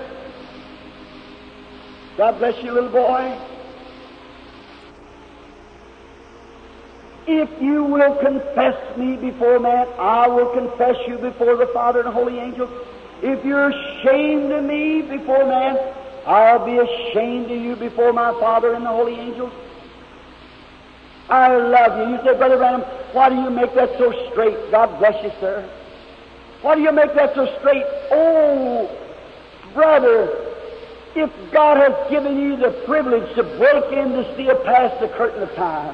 God bless you, little boy. If you will confess me before man, I will confess you before the Father and the holy angels. If you're ashamed of me before man, I'll be ashamed of you before my Father and the holy angels. I love you. You say, Brother Branham, why do you make that so straight? God bless you, sir. Why do you make that so straight? Oh, brother, if God has given you the privilege to break in to see past the curtain of time,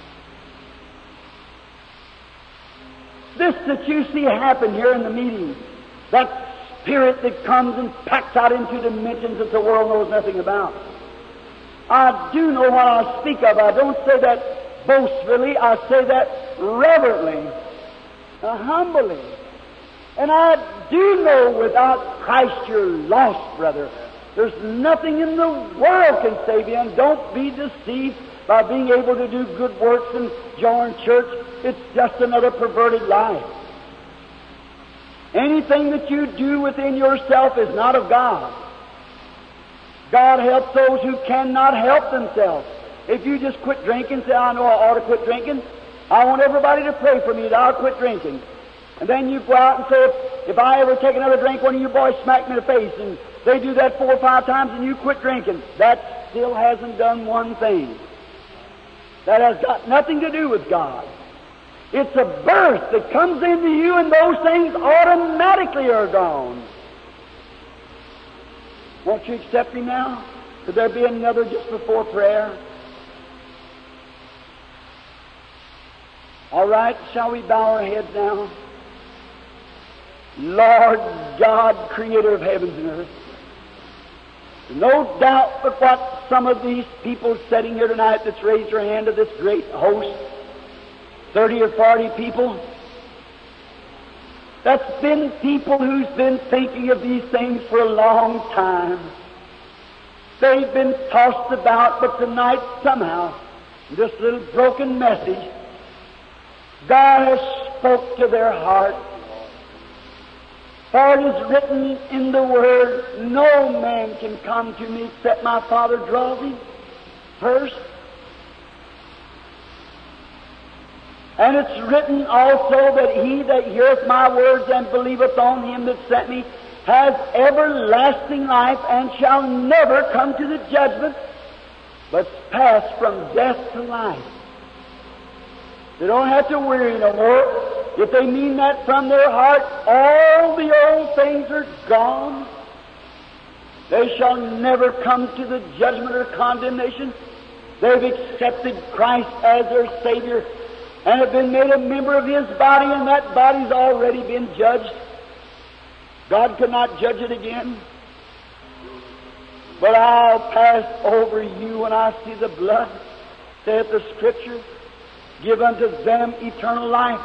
this that you see happen here in the meeting, that spirit that comes and packs out into dimensions that the world knows nothing about. I do know what I speak of. I don't say that boastfully. I say that reverently, humbly. And I do know without Christ you're lost, brother. There's nothing in the world can save you, and don't be deceived by being able to do good works and join church. It's just another perverted life. Anything that you do within yourself is not of God. God helps those who cannot help themselves. If you just quit drinking, say, I know I ought to quit drinking. I want everybody to pray for me that I'll quit drinking. And then you go out and say, if I ever take another drink, one of you boys smack me in the face. And they do that 4 or 5 times and you quit drinking. That still hasn't done one thing. That has got nothing to do with God. It's a birth that comes into you, and those things automatically are gone. Won't you accept Him now? Could there be another just before prayer? All right, shall we bow our heads now? Lord God, Creator of heavens and earth, no doubt but what some of these people sitting here tonight that's raised their hand to this great host, 30 or 40 people, that's been people who's been thinking of these things for a long time. They've been tossed about, but tonight somehow, this little broken message, God has spoke to their heart. For it is written in the Word, no man can come to me except my Father draws him first. And it's written also that he that heareth my words and believeth on him that sent me has everlasting life and shall never come to the judgment, but pass from death to life. They don't have to worry no more. If they mean that from their heart, all the old things are gone. They shall never come to the judgment or condemnation. They've accepted Christ as their Savior and have been made a member of His body, and that body's already been judged. God could not judge it again. But I'll pass over you when I see the blood, saith the Scripture. Give unto them eternal life.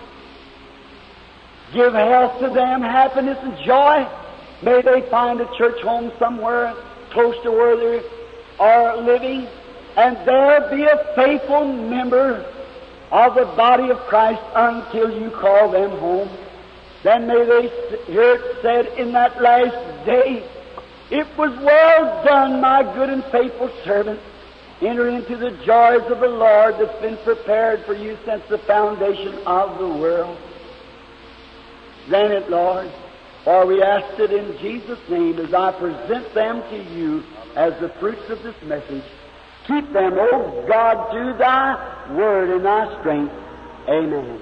Give health to them, happiness and joy. May they find a church home somewhere close to where they are living, and there be a faithful member of the body of Christ until you call them home. Then may they hear it said in that last day, "It was well done, my good and faithful servant. Enter into the joys of the Lord that's been prepared for you since the foundation of the world." Grant it, Lord, for we ask it in Jesus' name as I present them to you as the fruits of this message. Keep them, O God, through Thy word and Thy strength. Amen.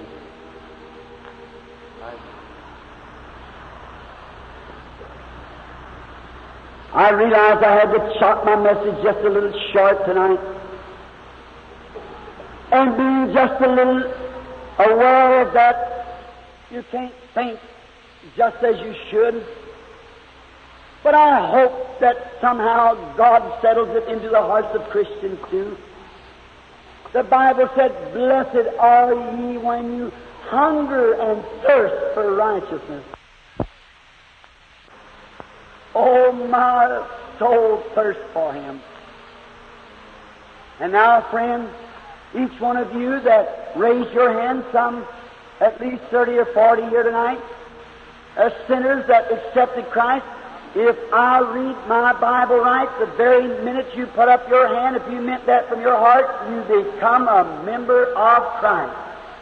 I realized I had to chop my message just a little short tonight. And being just a little aware of that, you can't think just as you should. But I hope that somehow God settles it into the hearts of Christians too. The Bible said, "Blessed are ye when you hunger and thirst for righteousness." Oh, my soul thirsts for Him. And now, friends, each one of you that raised your hand, some at least 30 or 40 here tonight, as sinners that accepted Christ, if I read my Bible right, the very minute you put up your hand, if you meant that from your heart, you become a member of Christ.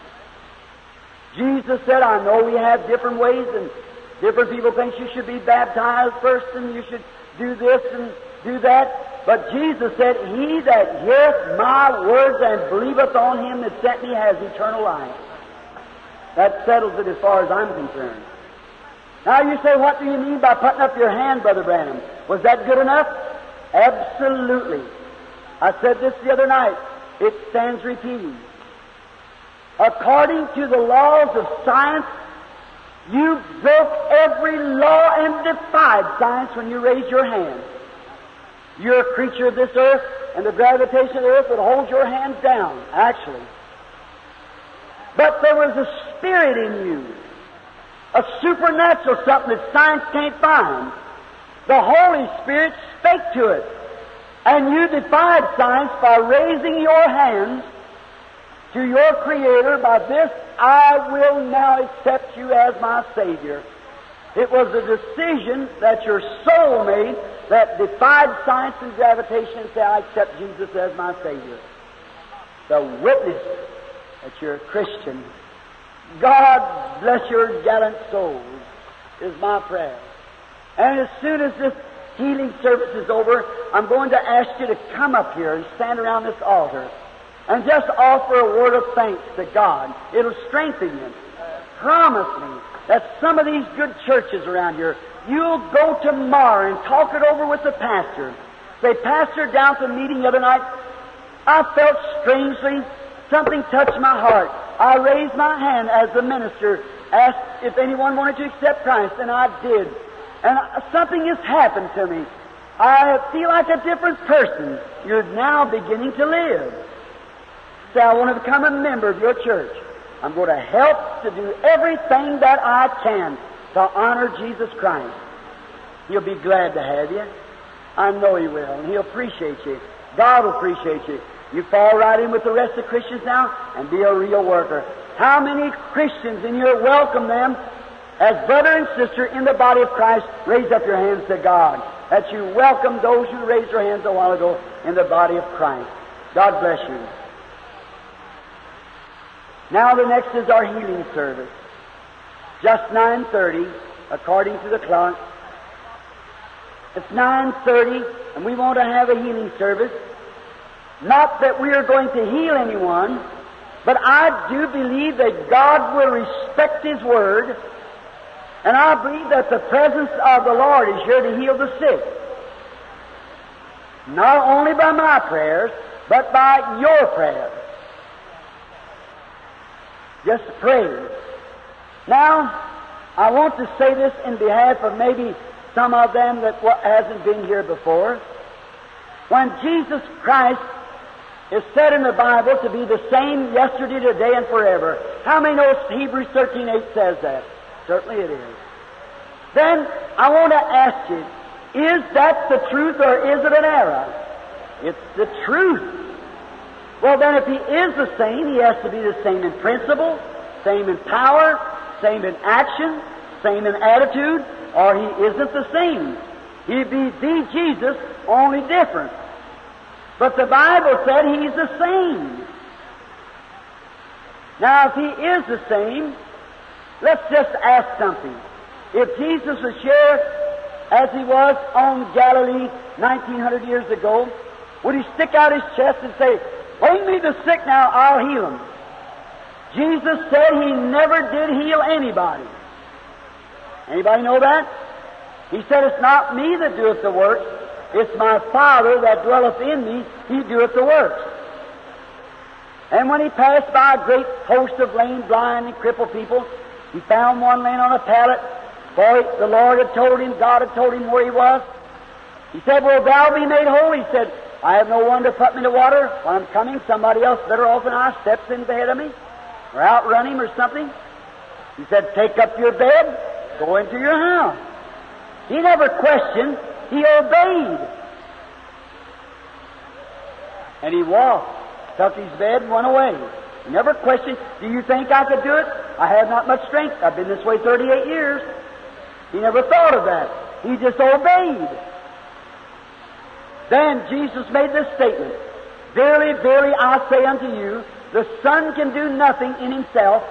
Jesus said, I know we have different ways, and different people think you should be baptized first, and you should do this and do that. But Jesus said, "He that heareth my words and believeth on Him that sent me has eternal life." That settles it as far as I'm concerned. Now you say, what do you mean by putting up your hand, Brother Branham? Was that good enough? Absolutely. I said this the other night. It stands repeating. According to the laws of science, you broke every law and defied science when you raised your hand. You're a creature of this earth, and the gravitation of the earth would hold your hand down, actually. But there was a spirit in you, a supernatural something that science can't find. The Holy Spirit spake to it, and you defied science by raising your hands to your Creator. By this, I will now accept you as my Savior. It was a decision that your soul made that defied science and gravitation and said, I accept Jesus as my Savior. The witness that you're a Christian. God bless your gallant souls is my prayer. And as soon as this healing service is over, I'm going to ask you to come up here and stand around this altar and just offer a word of thanks to God. It'll strengthen you. Promise me that some of these good churches around here, you'll go tomorrow and talk it over with the pastor. Say, Pastor, down at the meeting the other night, I felt strangely, something touched my heart. I raised my hand as the minister, asked if anyone wanted to accept Christ, and I did. And something has happened to me. I feel like a different person. You're now beginning to live. Say, I want to become a member of your church. I'm going to help to do everything that I can to honor Jesus Christ. He'll be glad to have you. I know He will, and He'll appreciate you. God will appreciate you. You fall right in with the rest of Christians now and be a real worker. How many Christians in here welcome them as brother and sister in the body of Christ? Raise up your hands to God that you welcome those who raised their hands a while ago in the body of Christ. God bless you. Now the next is our healing service. Just 9:30, according to the clock. It's 9:30, and we want to have a healing service. Not that we are going to heal anyone, But I do believe that God will respect His Word, and I believe that the presence of the Lord is here to heal the sick. Not only by my prayers, but by your prayers. Just pray. Now, I want to say this in behalf of maybe some of them that hasn't been here before. When Jesus Christ is said in the Bible to be the same yesterday, today, and forever, how many know Hebrews 13:8 says that? Certainly it is. Then I want to ask you, is that the truth or is it an error? It's the truth. Well, then if He is the same, He has to be the same in principle, same in power, same in action, same in attitude, or He isn't the same. He'd be the Jesus, only different. But the Bible said He's the same. Now, if He is the same, let's just ask something. If Jesus was here as He was on Galilee 1900 years ago, would He stick out His chest and say, "Bring me the sick now, I'll heal them"? Jesus said He never did heal anybody. Anybody know that? He said, "It's not me that doeth the works, it's my Father that dwelleth in me, He doeth the works." And when He passed by a great host of lame, blind, and crippled people, He found one laying on a pallet, for the Lord had told him, God had told him where he was. He said, "Will thou be made whole?" He said, "I have no one to put me to water. While I'm coming, somebody else better off than I steps in ahead of me, or outrun him or something." He said, "Take up your bed, go into your house." He never questioned, he obeyed. And he walked, took his bed, and went away. He never questioned, "Do you think I could do it? I have not much strength. I've been this way 38 years. He never thought of that. He just obeyed. Then Jesus made this statement, "Verily, verily, I say unto you, the Son can do nothing in Himself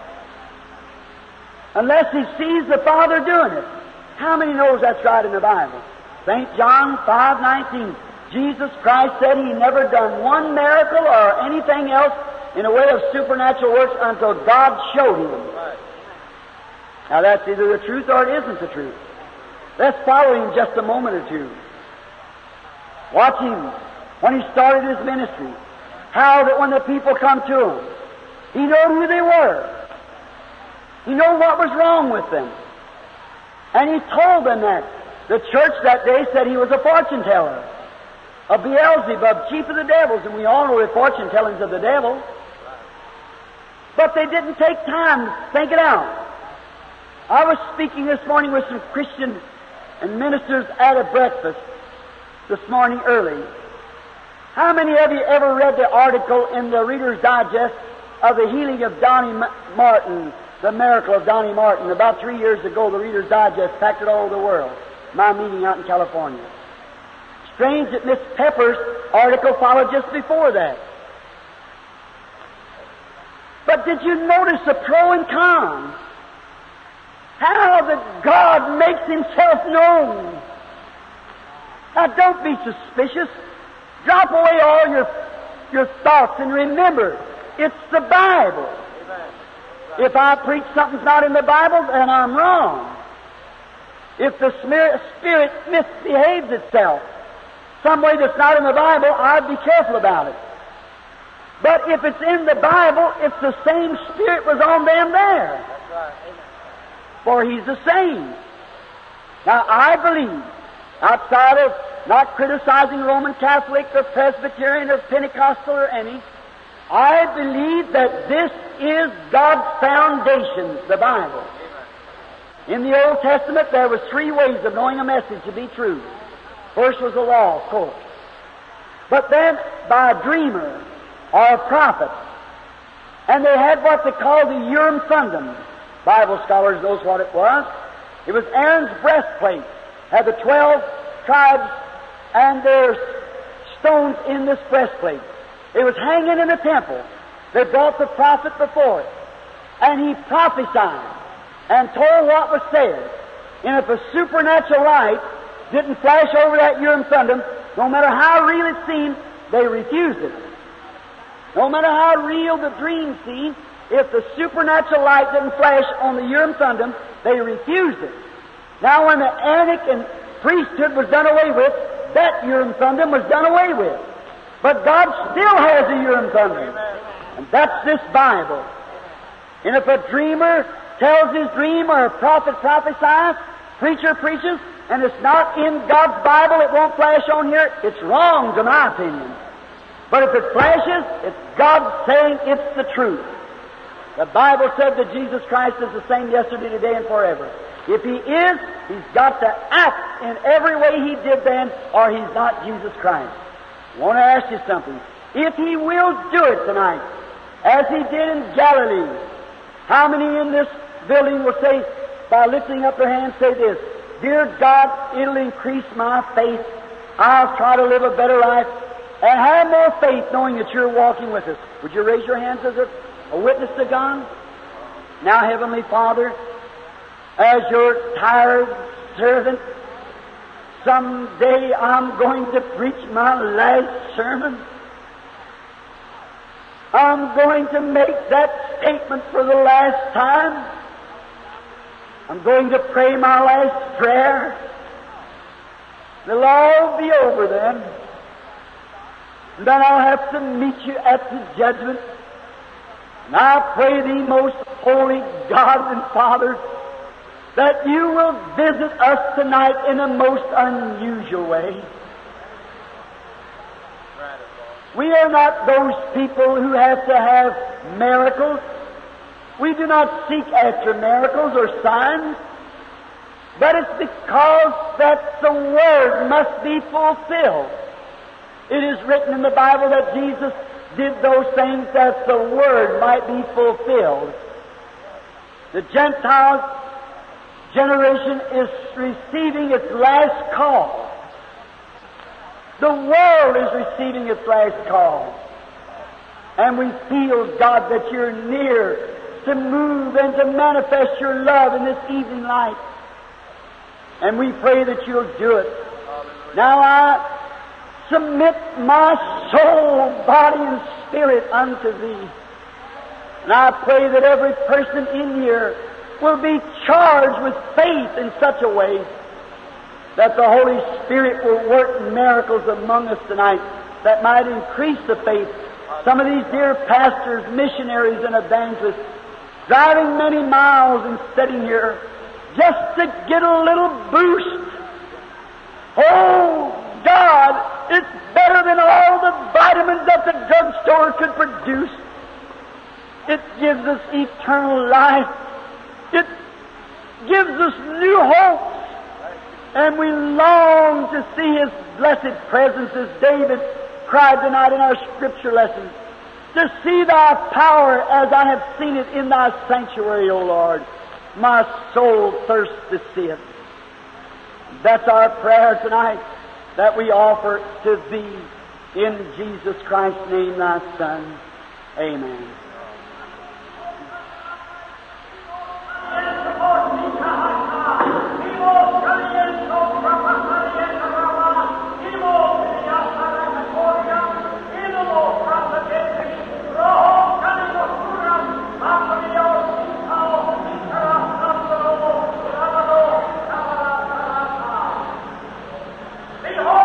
unless He sees the Father doing it." How many knows that's right in the Bible? St. John 5:19. Jesus Christ said He never done one miracle or anything else in the way of supernatural works until God showed Him. Now that's either the truth or it isn't the truth. Let's follow Him just a moment or two. Watch Him when He started His ministry. How that when the people come to Him, He knew who they were. He knew what was wrong with them. And He told them that. The church that day said He was a fortune teller, a Beelzebub, chief of the devils, and we all know the fortune tellings of the devil. But they didn't take time to think it out. I was speaking this morning with some Christian and ministers at a breakfast this morning early. How many of you ever read the article in the Reader's Digest of the healing of Donnie Martin, the miracle of Donnie Martin? About 3 years ago, the Reader's Digest packed it all over the world. My meeting out in California. Strange that Miss Pepper's article followed just before that. But did you notice the pro and con? How that God makes Himself known. Now don't be suspicious. Drop away all your thoughts and remember, it's the Bible. Amen. If I preach something's not in the Bible, then I'm wrong. If the Spirit misbehaves itself some way that's not in the Bible, I'd be careful about it. But if it's in the Bible, it's the same Spirit was on them there. That's right. Amen. For He's the same. Now, I believe, outside of not criticizing Roman Catholic or Presbyterian or Pentecostal or any, I believe that this is God's foundation, the Bible. In the Old Testament, there was 3 ways of knowing a message to be true. First was the law, of course. But then by a dreamer or a prophet. And they had what they called the Urim Thummim. Bible scholars knows what it was. It was Aaron's breastplate. Had the 12 tribes and their stones in this breastplate. It was hanging in the temple. They brought the prophet before it. And he prophesied and told what was said. And if a supernatural light didn't flash over that Urim Thummim, no matter how real it seemed, they refused it. No matter how real the dream seems, if the supernatural light didn't flash on the Urim Thummim, they refused it. Now when the Aaronic and priesthood was done away with, that Urim Thummim was done away with. But God still has a Urim Thummim. And that's this Bible. And if a dreamer tells his dream or a prophet prophesies, preacher preaches, and it's not in God's Bible, it won't flash on here, it's wrong to my opinion. But if it flashes, it's God saying it's the truth. The Bible said that Jesus Christ is the same yesterday, today, and forever. If He is, He's got to act in every way He did then, or He's not Jesus Christ. I want to ask you something. If He will do it tonight, as He did in Galilee, how many in this building will say, by lifting up their hands, say this, Dear God, it'll increase my faith. I'll try to live a better life and have more faith knowing that you're walking with us. Would you raise your hands as a witness to God? Now, Heavenly Father, as your tired servant, someday I'm going to preach my last sermon. I'm going to make that statement for the last time. I'm going to pray my last prayer. It'll all be over then. And then I'll have to meet you at the judgment. And I pray Thee, most holy God and Father, that You will visit us tonight in a most unusual way. We are not those people who have to have miracles. We do not seek after miracles or signs, but it's because that the Word must be fulfilled. It is written in the Bible that Jesus did those things that the Word might be fulfilled. The Gentile generation is receiving its last call. The world is receiving its last call. And we feel, God, that You're near to move and to manifest Your love in this evening light. And we pray that You'll do it. Now I submit my soul, body, and spirit unto Thee. And I pray that every person in here will be charged with faith in such a way that the Holy Spirit will work miracles among us tonight that might increase the faith. Some of these dear pastors, missionaries, and evangelists driving many miles and sitting here just to get a little boost. Oh, God, it's better than all the vitamins that the drugstore could produce. It gives us eternal life. It gives us new hopes. And we long to see His blessed presence, as David cried tonight in our scripture lesson. To see Thy power as I have seen it in Thy sanctuary, O Lord. My soul thirsts to see it. That's our prayer tonight that we offer to Thee in Jesus Christ's name, Thy Son. Amen.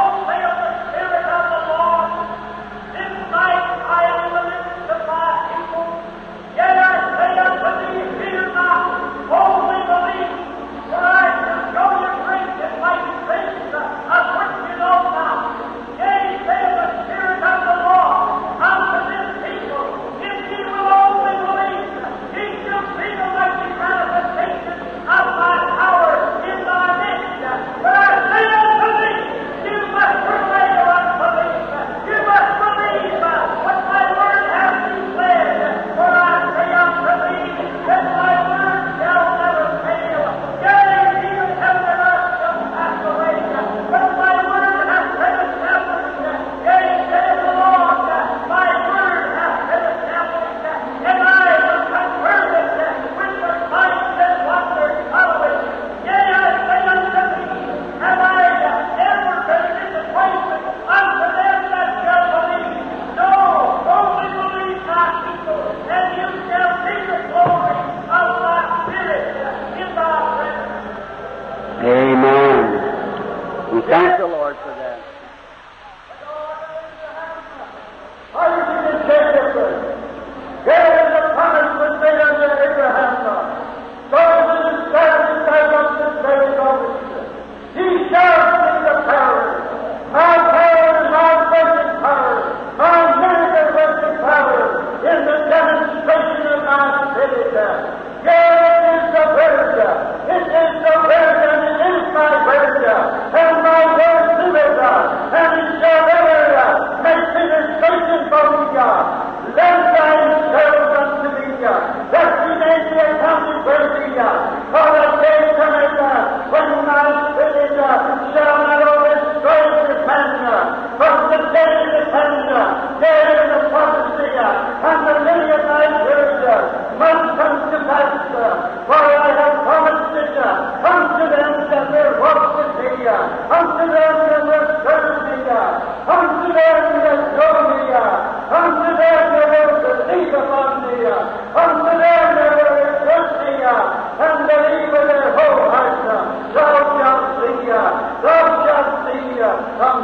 Behold, saith the Spirit of the Lord, this night I am in the midst of my people.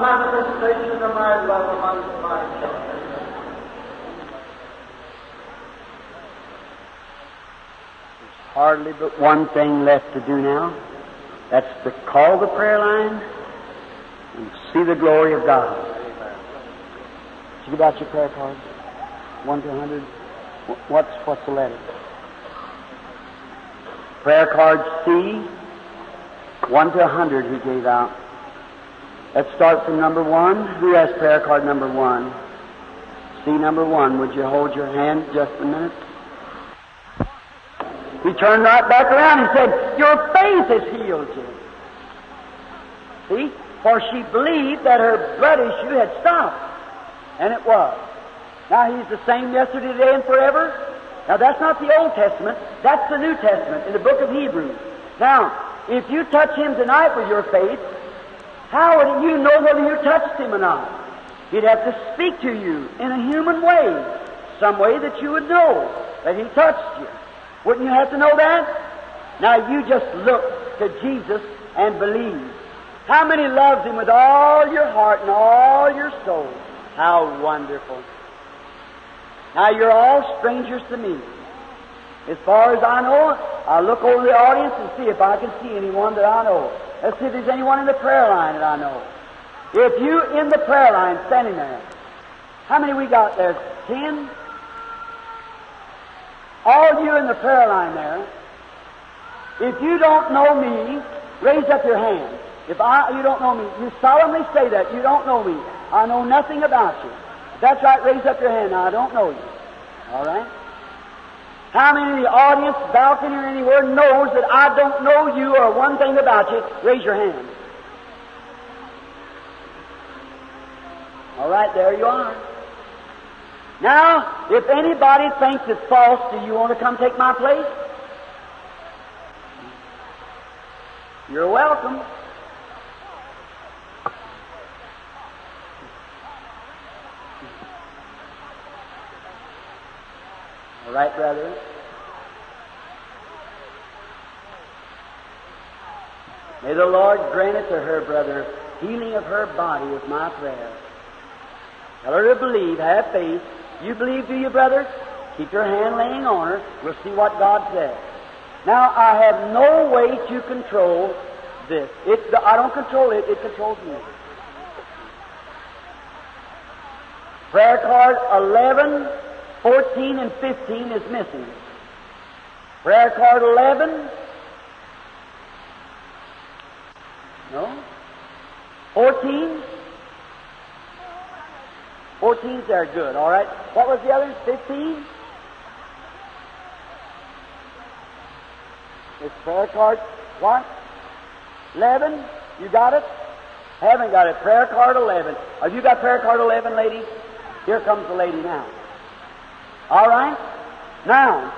manifestation of my love among my children. There's hardly but one thing left to do now. That's to call the prayer line and see the glory of God. Did you get out your prayer cards? 1 to 100? What's the letter? Prayer card C, 1 to 100 he gave out. Let's start from number 1. Who has prayer card number 1? C number 1. Would you hold your hand just a minute? He turned right back around and said, your faith has healed you. See? For she believed that her blood issue had stopped. And it was. Now he's the same yesterday, today, and forever. Now that's not the Old Testament. That's the New Testament in the book of Hebrews. Now, if you touch him tonight with your faith, how would you know whether you touched him or not? He'd have to speak to you in a human way, some way that you would know that he touched you. Wouldn't you have to know that? Now you just look to Jesus and believe. How many loves him with all your heart and all your soul? How wonderful. Now you're all strangers to me. As far as I know, I'll look over the audience and see if I can see anyone that I know. Let's see if there's anyone in the prayer line that I know. If you in the prayer line standing there, how many we got there? 10? All you in the prayer line there, if you don't know me, raise up your hand. If you don't know me, you solemnly say that. You don't know me. I know nothing about you. If that's right, raise up your hand. Now, I don't know you. All right? How many in the audience, balcony or anywhere, knows that I don't know you or one thing about you? Raise your hand. All right, there you are. Now, if anybody thinks it's false, do you want to come take my place? You're welcome. All right, brother? May the Lord grant it to her, brother. Healing of her body is my prayer. Tell her to believe, have faith. You believe, do you, brother? Keep your hand laying on her. We'll see what God says. Now, I have no way to control this. I don't control it. It controls me. Prayer card 11, 14, and 15 is missing. Prayer card 11. No. 14. 14's there, good. All right. What was the other? 15? It's prayer card, what? 11? You got it? Haven't got it. Prayer card 11. Have you got prayer card 11, lady? Here comes the lady now. All right? Now,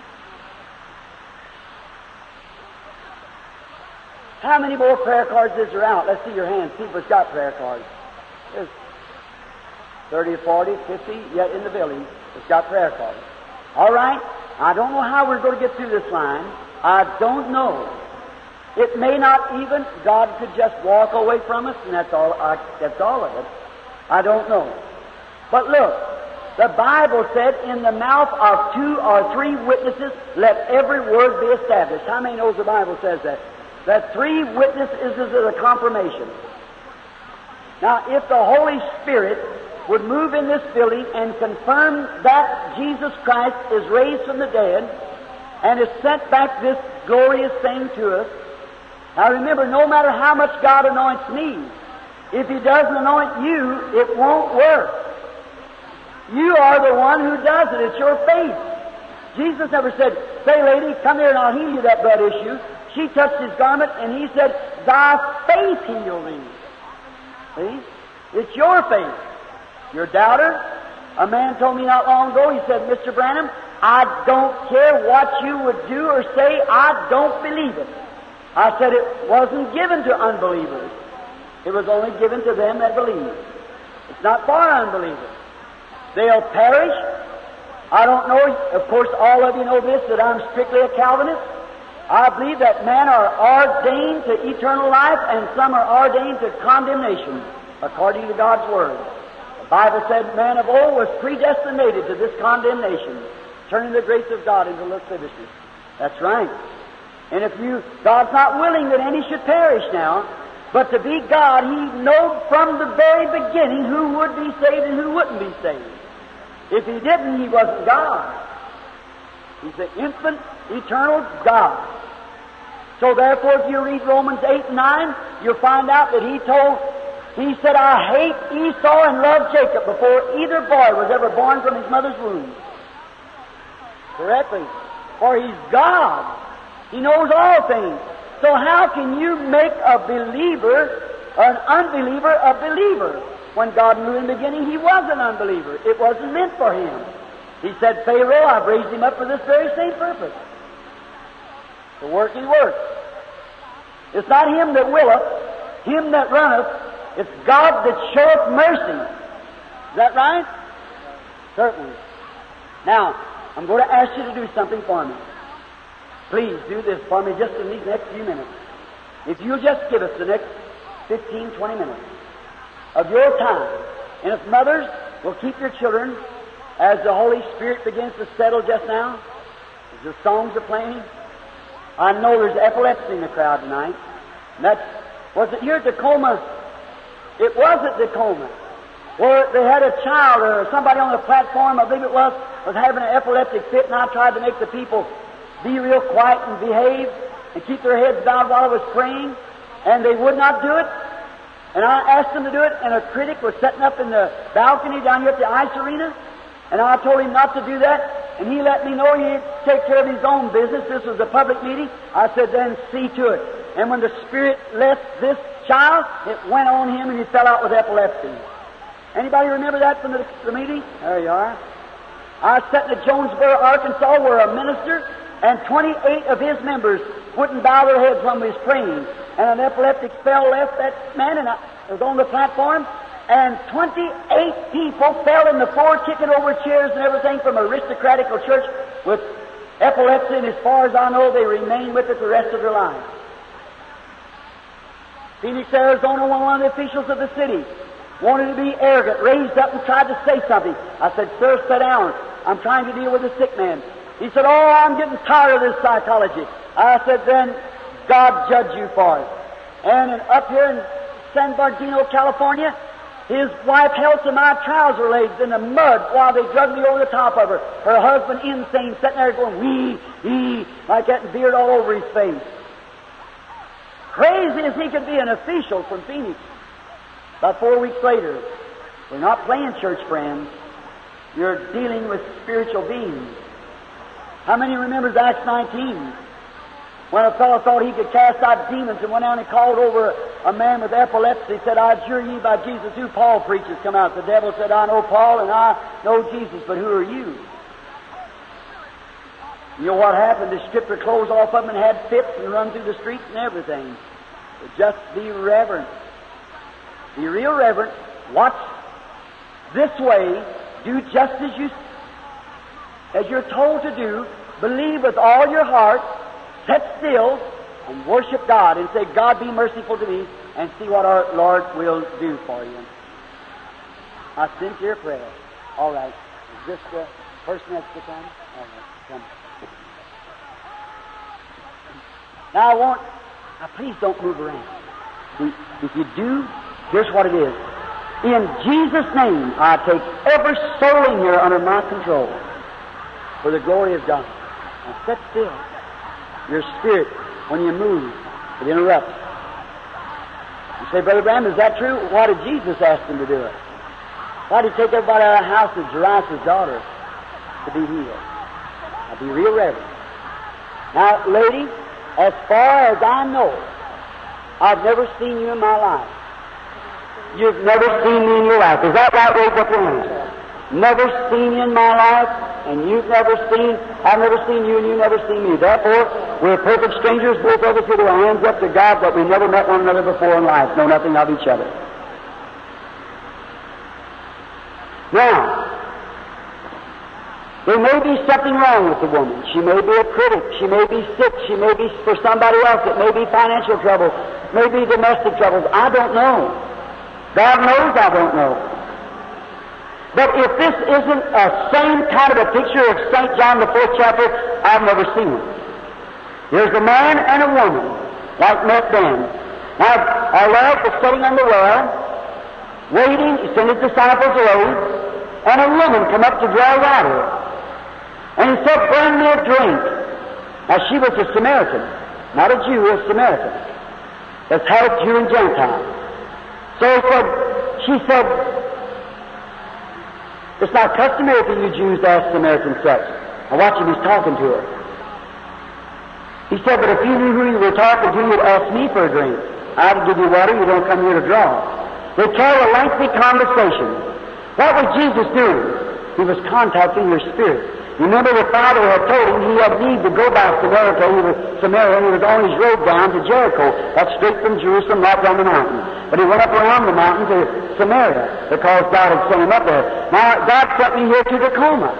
how many more prayer cards is there out? Let's see your hands. See if it's got prayer cards. There's 30, 40, 50 yet in the building. It's got prayer cards. All right? I don't know how we're going to get through this line. I don't know. It may not even, God could just walk away from us, and that's all of it. I don't know. But look, the Bible said, in the mouth of 2 or 3 witnesses, let every word be established. How many knows the Bible says that? That 3 witnesses is a confirmation. Now, if the Holy Spirit would move in this building and confirm that Jesus Christ is raised from the dead and has sent back this glorious thing to us. Now remember, no matter how much God anoints me, if He doesn't anoint you, it won't work. You are the one who does it. It's your faith. Jesus never said, say, lady, come here and I'll heal you that blood issue. She touched His garment and He said, thy faith healed thee. See? It's your faith. Your doubter. A man told me not long ago, he said, Mr. Branham, I don't care what you would do or say, I don't believe it. I said it wasn't given to unbelievers. It was only given to them that believe. It's not for unbelievers. They'll perish. I don't know, of course all of you know this, that I'm strictly a Calvinist. I believe that men are ordained to eternal life and some are ordained to condemnation. according to God's Word. The Bible said man of old was predestinated to this condemnation, turning the grace of God into lasciviousness. That's right. And if God's not willing that any should perish now, but to be God, He knew from the very beginning who would be saved and who wouldn't be saved. If He didn't, He wasn't God. He's the infinite, eternal God. So therefore, if you read Romans 8 and 9, you'll find out that He said, I hate Esau and love Jacob before either boy was ever born from his mother's womb. Correctly. For He's God. He knows all things. So how can you make a believer, an unbeliever, a believer? When God knew in the beginning He was an unbeliever. It wasn't meant for him. He said, Pharaoh, I've raised him up for this very same purpose. To work He works. It's not him that willeth, him that runneth. It's God that showeth mercy. Is that right? Certainly. Now, I'm going to ask you to do something for me. Please do this for me just in these next few minutes. If you'll just give us the next 15, 20 minutes of your time. And if mothers will keep your children as the Holy Spirit begins to settle just now, as the songs are playing. I know there's epilepsy in the crowd tonight. And was it here at Tacoma? It was at Tacoma, where they had a child or somebody on the platform, I believe it was having an epileptic fit, and I tried to make the people be real quiet and behave and keep their heads down while I was praying, and they would not do it. And I asked them to do it, and a critic was sitting up in the balcony down here at the ice arena, and I told him not to do that, and he let me know he'd take care of his own business. This was a public meeting. I said, then see to it. And when the Spirit left this child, it went on him, and he fell out with epilepsy. Anybody remember that from the meeting? There you are. I sat in Jonesboro, Arkansas, where a minister and 28 of his members wouldn't bow their heads when we was praying. And an epileptic spell left that man, and I was on the platform, and 28 people fell in the floor, kicking over chairs and everything from aristocratical church with epilepsy, and as far as I know, they remained with it the rest of their lives. Phoenix, Arizona, one of the officials of the city wanted to be arrogant, raised up and tried to say something. I said, sir, sit down. I'm trying to deal with a sick man. He said, oh, I'm getting tired of this psychology. I said, then God judge you for it. And up here in San Bernardino, California, his wife held to my trouser legs in the mud while they dragged me over the top of her. Her husband, insane, sitting there going, wee, like that, and beard all over his face. Crazy as he could be, an official from Phoenix. About 4 weeks later, we're not playing church, friends. You're dealing with spiritual beings. How many remembers Acts 19? When a fellow thought he could cast out demons and went down and called over a man with epilepsy, he said, I adjure ye by Jesus who Paul preaches come out. The devil said, I know Paul and I know Jesus, but who are you? You know what happened? They stripped their clothes off of them and had fits and run through the streets and everything. But just be reverent. Be real reverent. Watch this way. Do just as you're told to do. Believe with all your heart. Sit still and worship God and say, God, be merciful to me, and see what our Lord will do for you. A sincere prayer. All right. Is this the person that's to come? All right. Come. Now please don't move around. If you do, here's what it is. In Jesus' name, I take every soul in here under my control for the glory of God. Now sit still. Your spirit, when you move, it interrupts. You say, Brother Branham, is that true? Why did Jesus ask them to do it? Why did he take everybody out of the house of Jairus' daughter to be healed? Now be real reverent. Now, lady, as far as I know, I've never seen you in my life. You've never seen me in your life. Is that right? Raise up your hands. Never seen you in my life, and I've never seen you, and you've never seen me. Therefore, we're perfect strangers, both of us with our hands up to God, but we never met one another before in life, know nothing of each other. Now, there may be something wrong with the woman. She may be a critic. She may be sick. She may be for somebody else. It may be financial trouble. It may be domestic troubles. I don't know.
God knows I don't know. But if this isn't a same kind of a picture of St. John, the 4th chapter, I've never seen it. There's a man and a woman, like met then. Now, our Lord was sitting on the well, waiting. He sent his disciples away, and a woman come up to draw water. And he said, "Bring me a drink." Now, she was a Samaritan, not a Jew, a Samaritan. That's half Jew and Gentile. So she said, "It's not customary for you Jews to ask Samaritan sex." Now watch him, he's talking to her. He said, "But if you knew who you were talking to, you'd ask me for a drink. I'd give you water, you don't come here to draw." They carried a lengthy conversation. What was Jesus doing? He was contacting her spirit. Remember, the Father had told him he had need to go by Samaria. He was on his road down to Jericho. That's straight from Jerusalem, right down the mountain. But he went up around the mountain to Samaria because God had sent him up there. Now, God sent me here to Tacoma.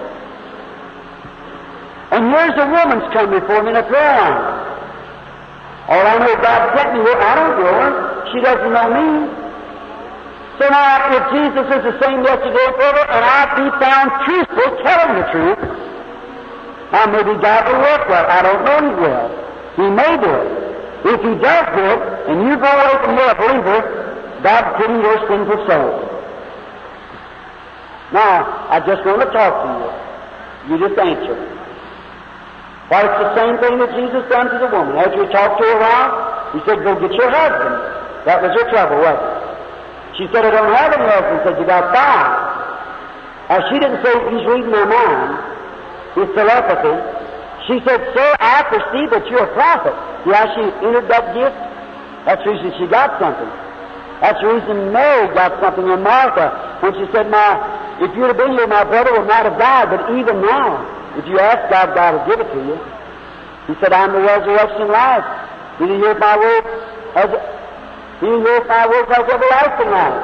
And here's a woman's come before me in a prayer line. All I know, God sent me here. I don't know her. She doesn't know me. So now, if Jesus is the same yesterday and forever, and I be found truthful, telling the truth, now maybe God will work well. I don't know He will. He may do it. If He does do it, and you go away from here a believer, God pity your sinful soul. Now, I just want to talk to you. You just answer. Well, it's the same thing that Jesus done to the woman. After He talked to her a while, He said, "Go get your husband." That was her trouble, wasn't it? She said, "I don't have any husband." He said, "You got 5. Now, she didn't say, "He's reading my mind." It's telepathy. She said, "Sir, I perceive that you're a prophet." See how she entered that gift? That's the reason she got something. That's the reason Mary got something in Martha when she said, "If you'd have been here, my brother would not have died. But even now, if you ask God, God will give it to you." He said, "I'm the resurrection and life. He who hears my word has everlasting life."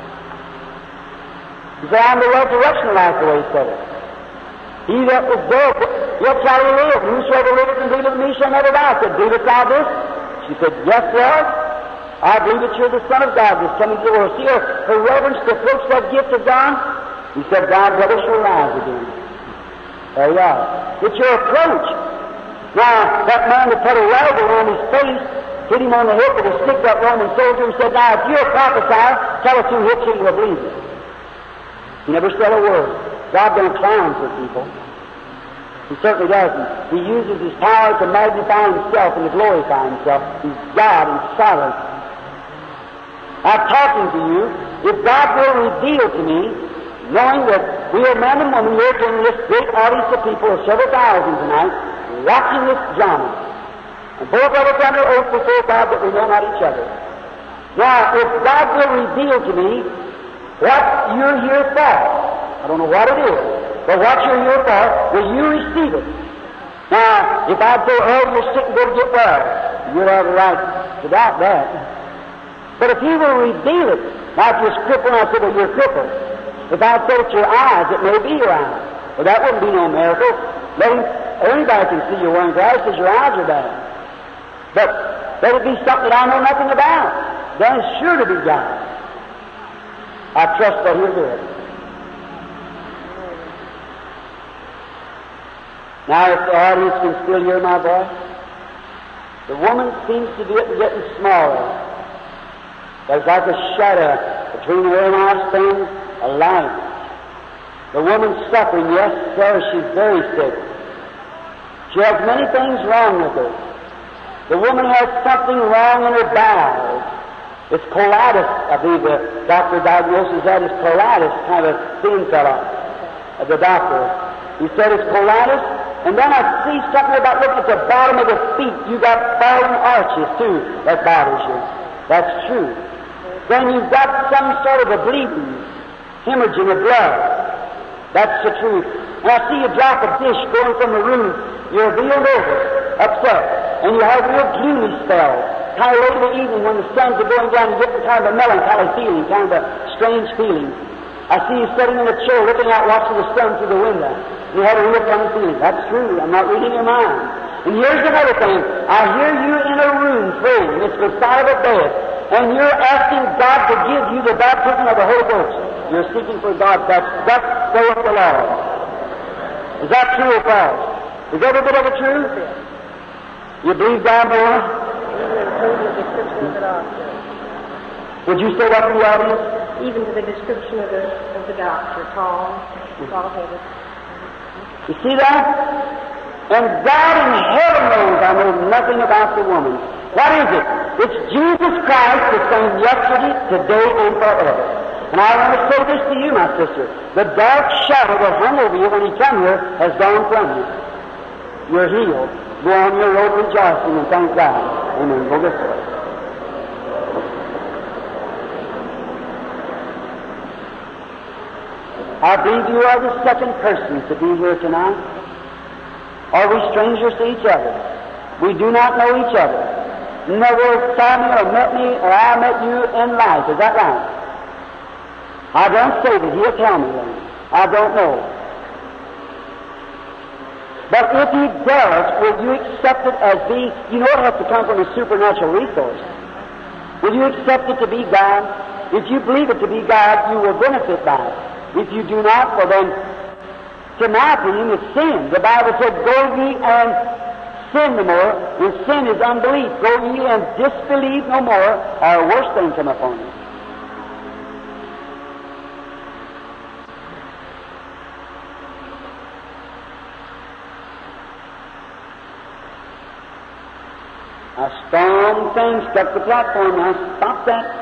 He said, "I'm the resurrection and life," the way He said it. "He that was dead, yet shall he live. Whosoever liveth and believeth in me shall never die." I said, "Believest thou this?" She said, "Yes, Lord. I believe that you're the Son of God that's coming to the world." See her reverence to approach that gift of God. He said, "Thy brother shall rise again." There you are. It's your approach. Now, that man that put a rag around his face, hit him on the hip with a stick, that Roman soldier, and said, "Now, if you're a prophesier, tell us who hit you and we'll believe you." He never said a word. God don't clown for people. He certainly doesn't. He uses His power to magnify Himself and to glorify Himself. He's God and sovereign. I'm talking to you. If God will reveal to me, knowing that we are man and woman here in this great audience of people, of several thousand tonight, watching this drama, and both of us under oath before God that we know not each other. Now, if God will reveal to me what you're here for, I don't know what it is, but what you're here for, will you receive it? Now, if I say, "Oh, you're sick and go to get well," you'll have a right to doubt that. But if He will reveal it, now if you're crippled, I say, "Well, you're crippled." If I say it's your eyes, it may be your eyes. Well, that wouldn't be no miracle. Anybody can see you're wearing glasses, your eyes are bad. But let it be something that I know nothing about. Then it's sure to be God. I trust that He'll do it. Now, if the audience can still hear my voice, the woman seems to be getting smaller. There's like a shadow between her and I stands a light. The woman's suffering, yes, sir, she's very sick. She has many things wrong with her. The woman has something wrong in her bowels. It's colitis, I believe the doctor diagnoses that as colitis, kind of a thin fellow, the doctor. He said it's colitis, and then I see something about looking at the bottom of the feet. You got fallen arches, too, that bothers you. That's true. Then you've got some sort of a bleeding, hemorrhaging of blood. That's the truth. And I see you drop a dish going from the roof. You're real nervous, upset, and you have a real gloomy spell. Kind of late in the evening when the suns are going down, you get kind of a melancholy feeling, kind of a strange feeling. I see you sitting in a chair looking out, watching the sun through the window. You had a real funny feeling. That's true. I'm not reading your mind. And here's another thing. I hear you in a room praying. It's beside a bed.
And you're asking God to give you the baptism of the Holy Ghost. You're seeking for God. That's thus saith the Lord. Is that true or false? Is every bit of it true? You believe God more? Would you say that to the audience?
Even to the description of the doctor, tall, bald-headed.
You see that? And God in heaven knows I know nothing about the woman. What is it? It's Jesus Christ the same yesterday, today, and forever. And I want to say this to you, my sister. The dark shadow that hung over you when you come here has gone from you. You're healed. Go on your road rejoicing and thank God. Amen. Go this way. I believe you are the second person to be here tonight. Are we strangers to each other? We do not know each other. Never saw me or met me or I met you in life. Is that right? I don't say that. He'll tell me then. I don't know. But if He does, will you accept it as being, you know it has to come from a supernatural resource. Will you accept it to be God? If you believe it to be God, you will benefit by it. If you do not, well then, to my opinion, it's sin. The Bible said, go ye and sin no more, and sin is unbelief. Go ye and disbelieve no more, or a worse thing come upon you. A strong thing struck the platform. Now stop that.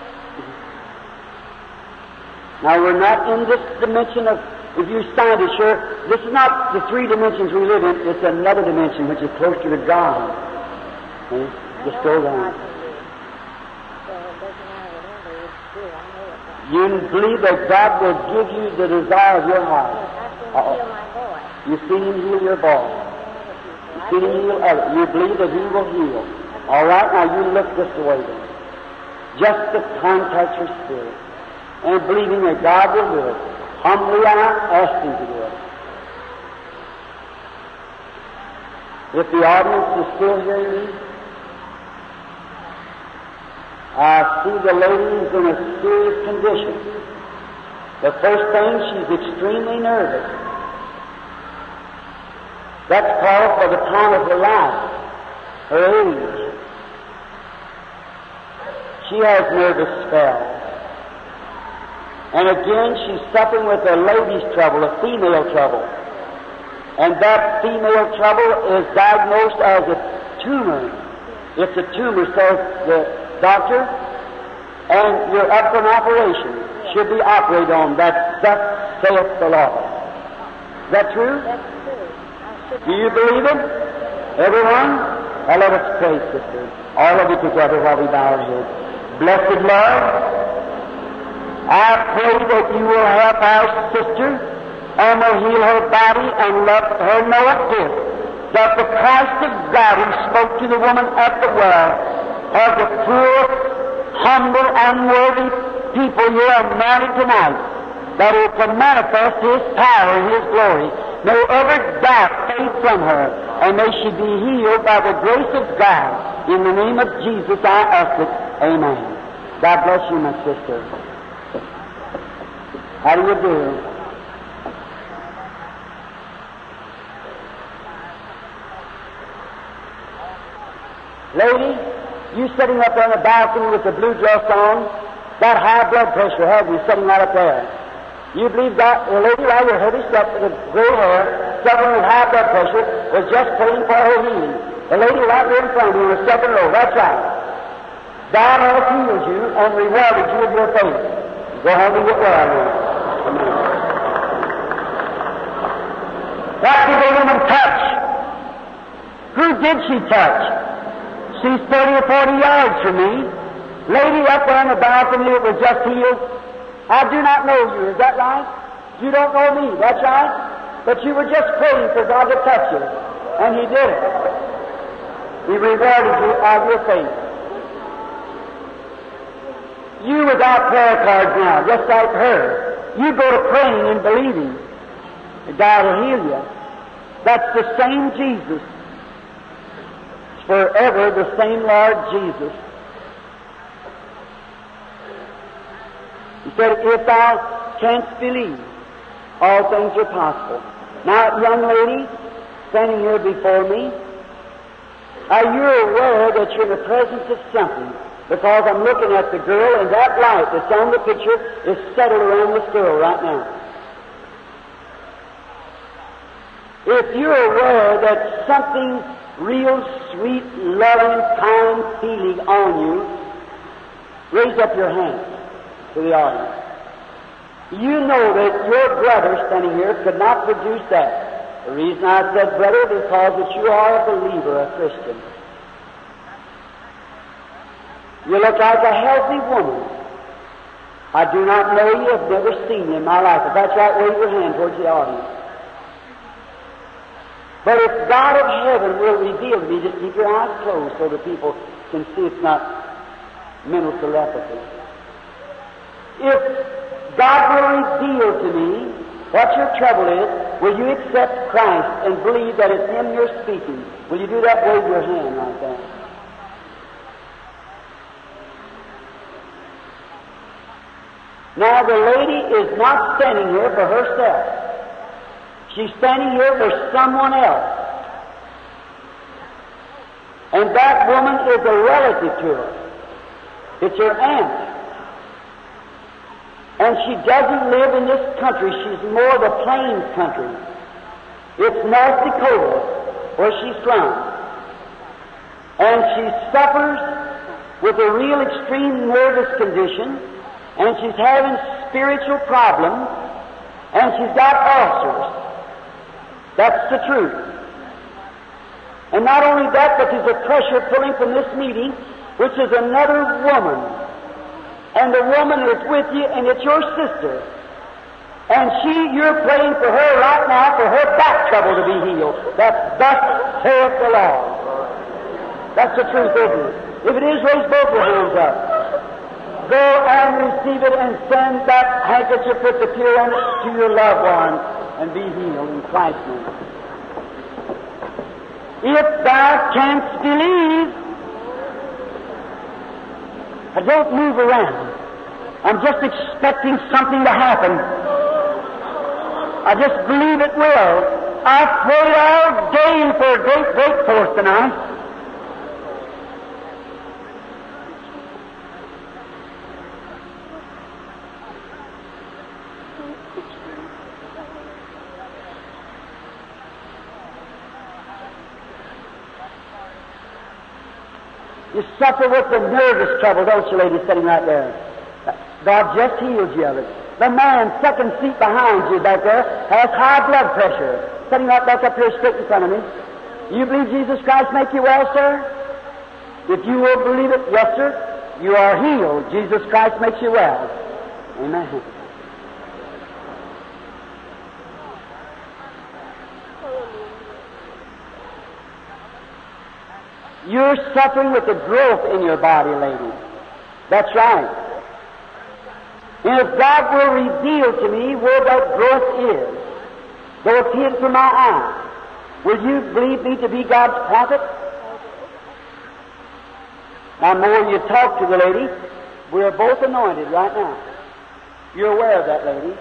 Now we're not in this dimension of, if you stand it, sure, this is not the three dimensions we live in, it's another dimension which is closer to God. Okay? Just go down. You believe that God will give you the desire of your heart. You see Him heal your boy. You see Him heal others. You believe that He will heal. All right, now you look this way then. Just to contact your spirit. And believing that God will do it. Humbly I ask Him to do it. If the audience is still hearing me, I see the lady is in a serious condition. The first thing, she's extremely nervous. That's called for the time of her life, her age. She has nervous spells. And again, she's suffering with a lady's trouble, a female trouble. And that female trouble is diagnosed as a tumor. It's a tumor, says the doctor, and you're up for an operation. Should be operated on. Thus saith the Lord. Is that true?
That's true.
Do you believe it? Everyone? Now let us pray, sister. All of you together while we bow our heads. Blessed Lord, I pray that you will help our sister and will heal her body and let her know it this, that the Christ of God who spoke to the woman at the well of the poor, humble, unworthy people you are married tonight, that is to manifest His power and His glory. May every doubt fade from her, and may she be healed by the grace of God. In the name of Jesus I ask it. Amen. God bless you, my sister. How do you do? Lady, you sitting up on the balcony with the blue dress on, got high blood pressure, have you, sitting right up there? You believe that a lady like your heavy step with gray hair, suffering with high blood pressure, was just praying for her healing. The lady right there in front of you was second row, that's right. God has healed you and rewarded you with your faith. Go home and get well now. What did the woman touch? Who did she touch? She's 30 or 40 yards from me. Lady up there on the balcony that was just healed. I do not know you, is that right? You don't know me, that's right? But you were just praying for God to touch you. And He did it. He rewarded you of your faith. You without prayer cards now, just like her. You go to praying and believing that God will heal you. That's the same Jesus. It's forever the same Lord Jesus. He said, if thou canst believe, all things are possible. Now, young lady, standing here before me, are you aware that you're in the presence of something? Because I'm looking at the girl, and that light that's on the picture is settled around this girl right now. If you're aware that something real sweet, loving, kind feeling on you, raise up your hand to the audience. You know that your brother standing here could not produce that. The reason I said brother, because that you are a believer, a Christian. You look like a healthy woman. I do not know you, I've never seen you in my life. If that's right, wave your hand towards the audience. But if God of heaven will reveal to me, just keep your eyes closed so the people can see it's not mental telepathy. If God will reveal to me what your trouble is, will you accept Christ and believe that it's Him you're speaking? Will you do that? Wave your hand like that. Now the lady is not standing here for herself. She's standing here for someone else. And that woman is a relative to her. It's her aunt. And she doesn't live in this country. She's more of a plains country. It's North Dakota, where she's from. And she suffers with a real extreme nervous condition, and she's having spiritual problems, and she's got ulcers. That's the truth. And not only that, but there's a pressure pulling from this meeting, which is another woman. And the woman is with you, and it's your sister. And you're praying for her right now for her back trouble to be healed. That's thus saith the Lord. That's the truth, isn't it? If it is, raise both your hands up. Go and receive it and send that handkerchief with the tear on it to your loved one and be healed in Christ's name. If thou canst believe, I don't move around. I'm just expecting something to happen. I just believe it will. I prayed all day for a great breakthrough tonight. You suffer with the nervous trouble, don't you, lady, sitting right there? God just healed you of it. The man, second seat behind you back there, has high blood pressure. Sitting right back up here straight in front of me. You believe Jesus Christ make you well, sir? If you will believe it, yes, sir, you are healed. Jesus Christ makes you well. Amen. You're suffering with the growth in your body, lady. That's right. And if God will reveal to me where that growth is, though it's hid from my eyes, will you believe me to be God's prophet? Now, the more you talk to the lady, we're both anointed right now. You're aware of that, lady.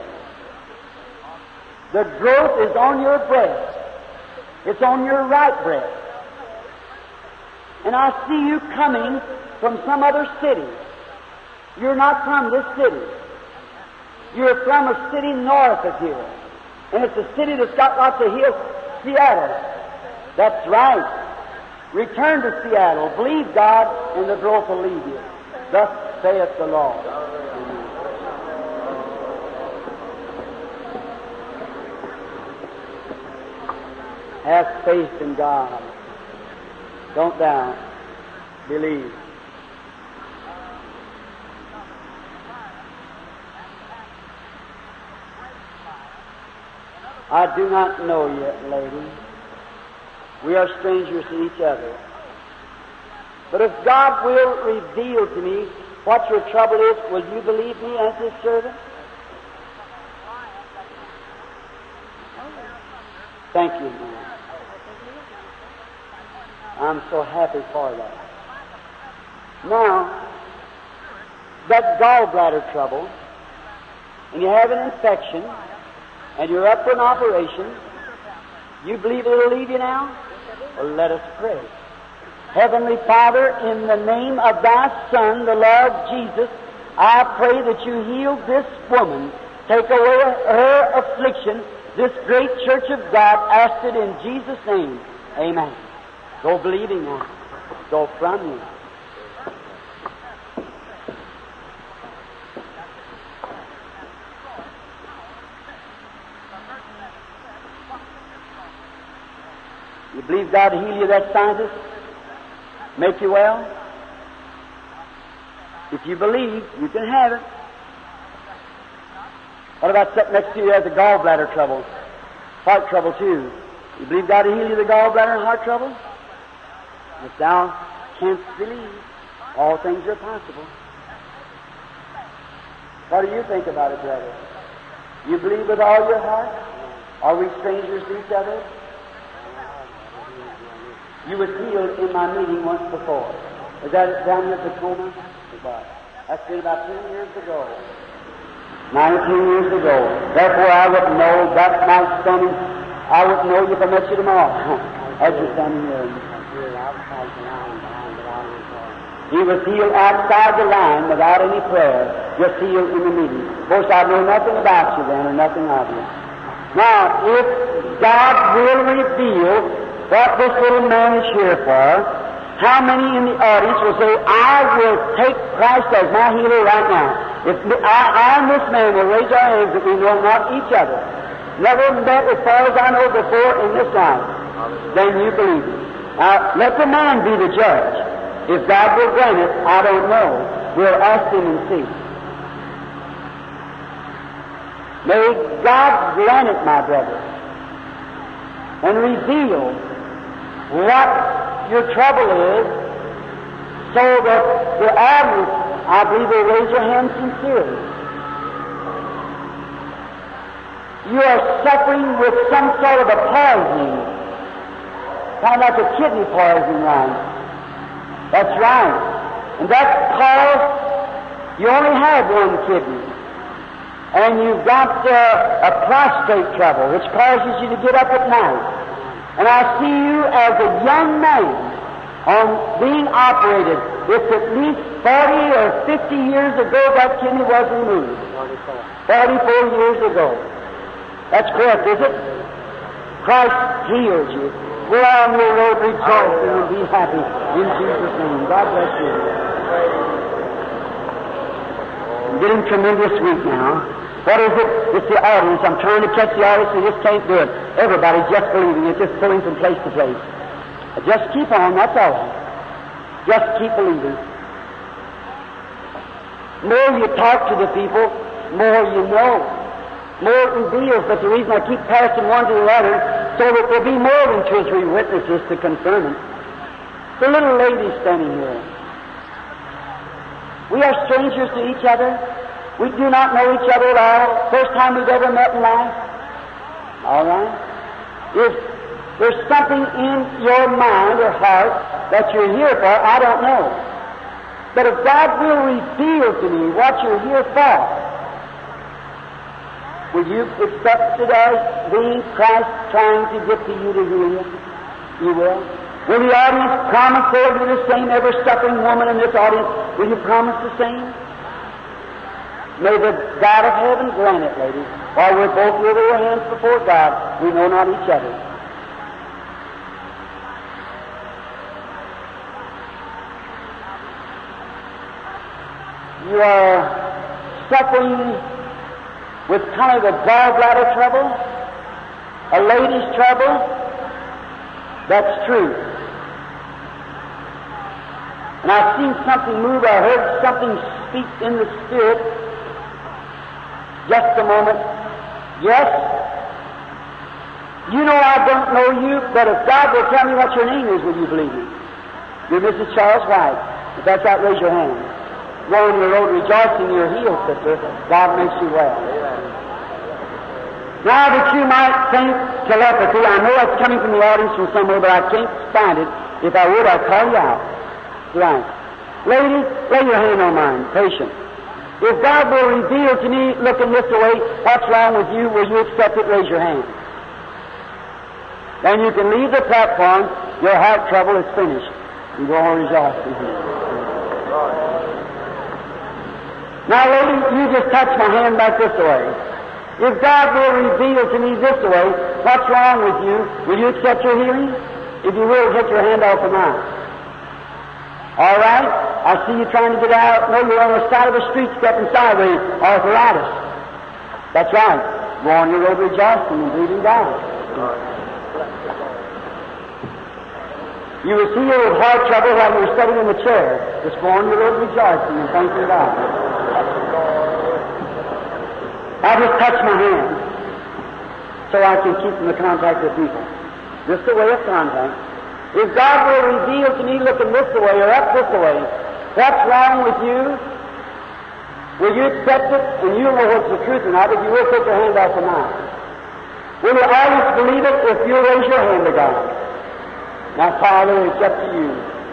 The growth is on your breast. It's on your right breast. And I see you coming from some other city. You're not from this city. You're from a city north of here. And it's a city that's got lots of hills, Seattle. That's right. Return to Seattle. Believe God, and the growth will lead you. Thus saith the Lord. Have faith in God. Don't doubt. Believe. I do not know yet, lady. We are strangers to each other. But if God will reveal to me what your trouble is, will you believe me as His servant? Thank you, ma'am. I'm so happy for that. Now, that gallbladder trouble, and you have an infection, and you're up for an operation, you believe it'll leave you now? Well, let us pray. Heavenly Father, in the name of Thy Son, the Lord Jesus, I pray that You heal this woman. Take away her affliction. This great church of God, asked it in Jesus' name. Amen. Go believing now. Go from you. You believe God to heal you, that scientist? Make you well? If you believe, you can have it. What about sitting next to you as a gallbladder trouble? Heart trouble too. You believe God to heal you the gallbladder and heart trouble? If thou canst believe, all things are possible. What do you think about it, brother? You believe with all your heart? Are we strangers to each other? You was healed in my meeting once before. Is that down here at Tacoma? It was. That's been about 10 years ago. 19 years ago. Therefore I wouldn't know, that's my standing, I wouldn't know you if I met you tomorrow. As you're standing there. He was healed outside the line without any prayer, just healed in the meeting. Of course, I know nothing about you then, or nothing of you. Now, if God will reveal what this little man is here for, how many in the audience will say, I will take Christ as my healer right now? If I and this man will raise our hands that we know not each other, never met as far as I know before in this life, then you believe it. Now, let the man be the judge. If God will grant it, I don't know. We'll ask Him and see. May God grant it, my brother, and reveal what your trouble is, so that the audience, I believe, will raise your hand sincerely. You are suffering with some sort of a poisoning, kind of like a kidney poisoning line. That's right. And that's because you only have one kidney. And you've got a prostate trouble, which causes you to get up at night. And I see you as a young man on being operated. It's at least 40 or 50 years ago that kidney was removed. 44 years ago. That's correct, is it? Christ healed you. Go on your road rejoicing and be happy in Jesus' name. God bless you. I'm getting tremendous weak now. What is it? It's the audience. I'm trying to catch the audience and just can't do it. Everybody's just believing. It's just pulling from place to place. Just keep on, that's all. Just keep believing. More you talk to the people, more you know. More it reveals, but the reason I keep passing one to the other, so that there'll be more than 2 or 3 witnesses to confirm it. The little lady standing here. We are strangers to each other. We do not know each other at all. First time we've ever met in life. All right? If there's something in your mind or heart that you're here for, I don't know. But if God will reveal to me what you're here for, will you accept it as being Christ trying to get to you to heal you? You will. Will the audience promise they'll do the same? Every suffering woman in this audience, will you promise the same? May the God of heaven grant it, ladies. While we're both with our hands before God, we know not each other. You are suffering with kind of a gallbladder trouble, a lady's trouble. That's true. And I've seen something move. I heard something speak in the Spirit. Just a moment. Yes? You know I don't know you, but if God will tell me what your name is, will you believe me? You're Mrs. Charles White. If that's right, raise your hand. Go on your road rejoicing, you're healed, sister. God makes you well. Now that you might think telepathy, I know it's coming from the audience from somewhere, but I can't find it. If I would, I'd call you out. Right. Ladies, lay your hand on mine. Patient. If God will reveal to me, looking this way, what's wrong with you, will you accept it? Raise your hand. Then you can leave the platform. Your heart trouble is finished. You go on rejoicing. Now, lady, you just touch my hand back this way. If God will reveal to me this way, what's wrong with you, will you accept your healing? If you will, get your hand off of mine. All right? I see you trying to get out. No, you're on the side of the street stepping sideways. Arthritis. That's right. Go on your road rejoicing and believing God. You will see you with heart trouble while you're sitting in the chair. Just go on your road rejoicing and thanking God. I just touch my hand so I can keep in the contact with people. Just a way of contact. If God will reveal to me looking this way or up this way, what's wrong with you? Will you accept it? And you'll know what's the truth or not if you will take your hand off of mine. Will you always believe it if you'll raise your hand to God? Now, Father, it's up to you.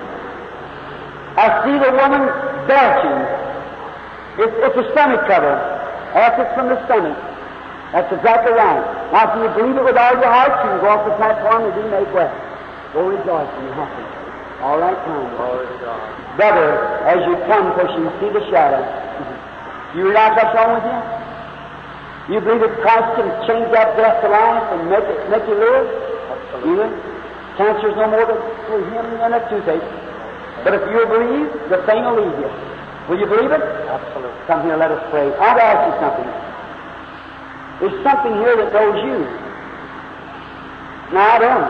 I see the woman belching. It's a stomach trouble. Acids from the stomach. That's exactly right. Now, if you believe it with all your heart, you can go off the platform and be made well. Go rejoicing and happy. All right, come. Brother, as you come, because you see the shadow, you realize what's wrong with you? You believe that Christ can change that death to life and make you live? Absolutely. Cancer's no more for him than a toothache. But if you believe, the thing will leave you. Will you believe it? Absolutely. Come here, let us pray. I want to ask you something. There's something here that knows you. Now, I don't.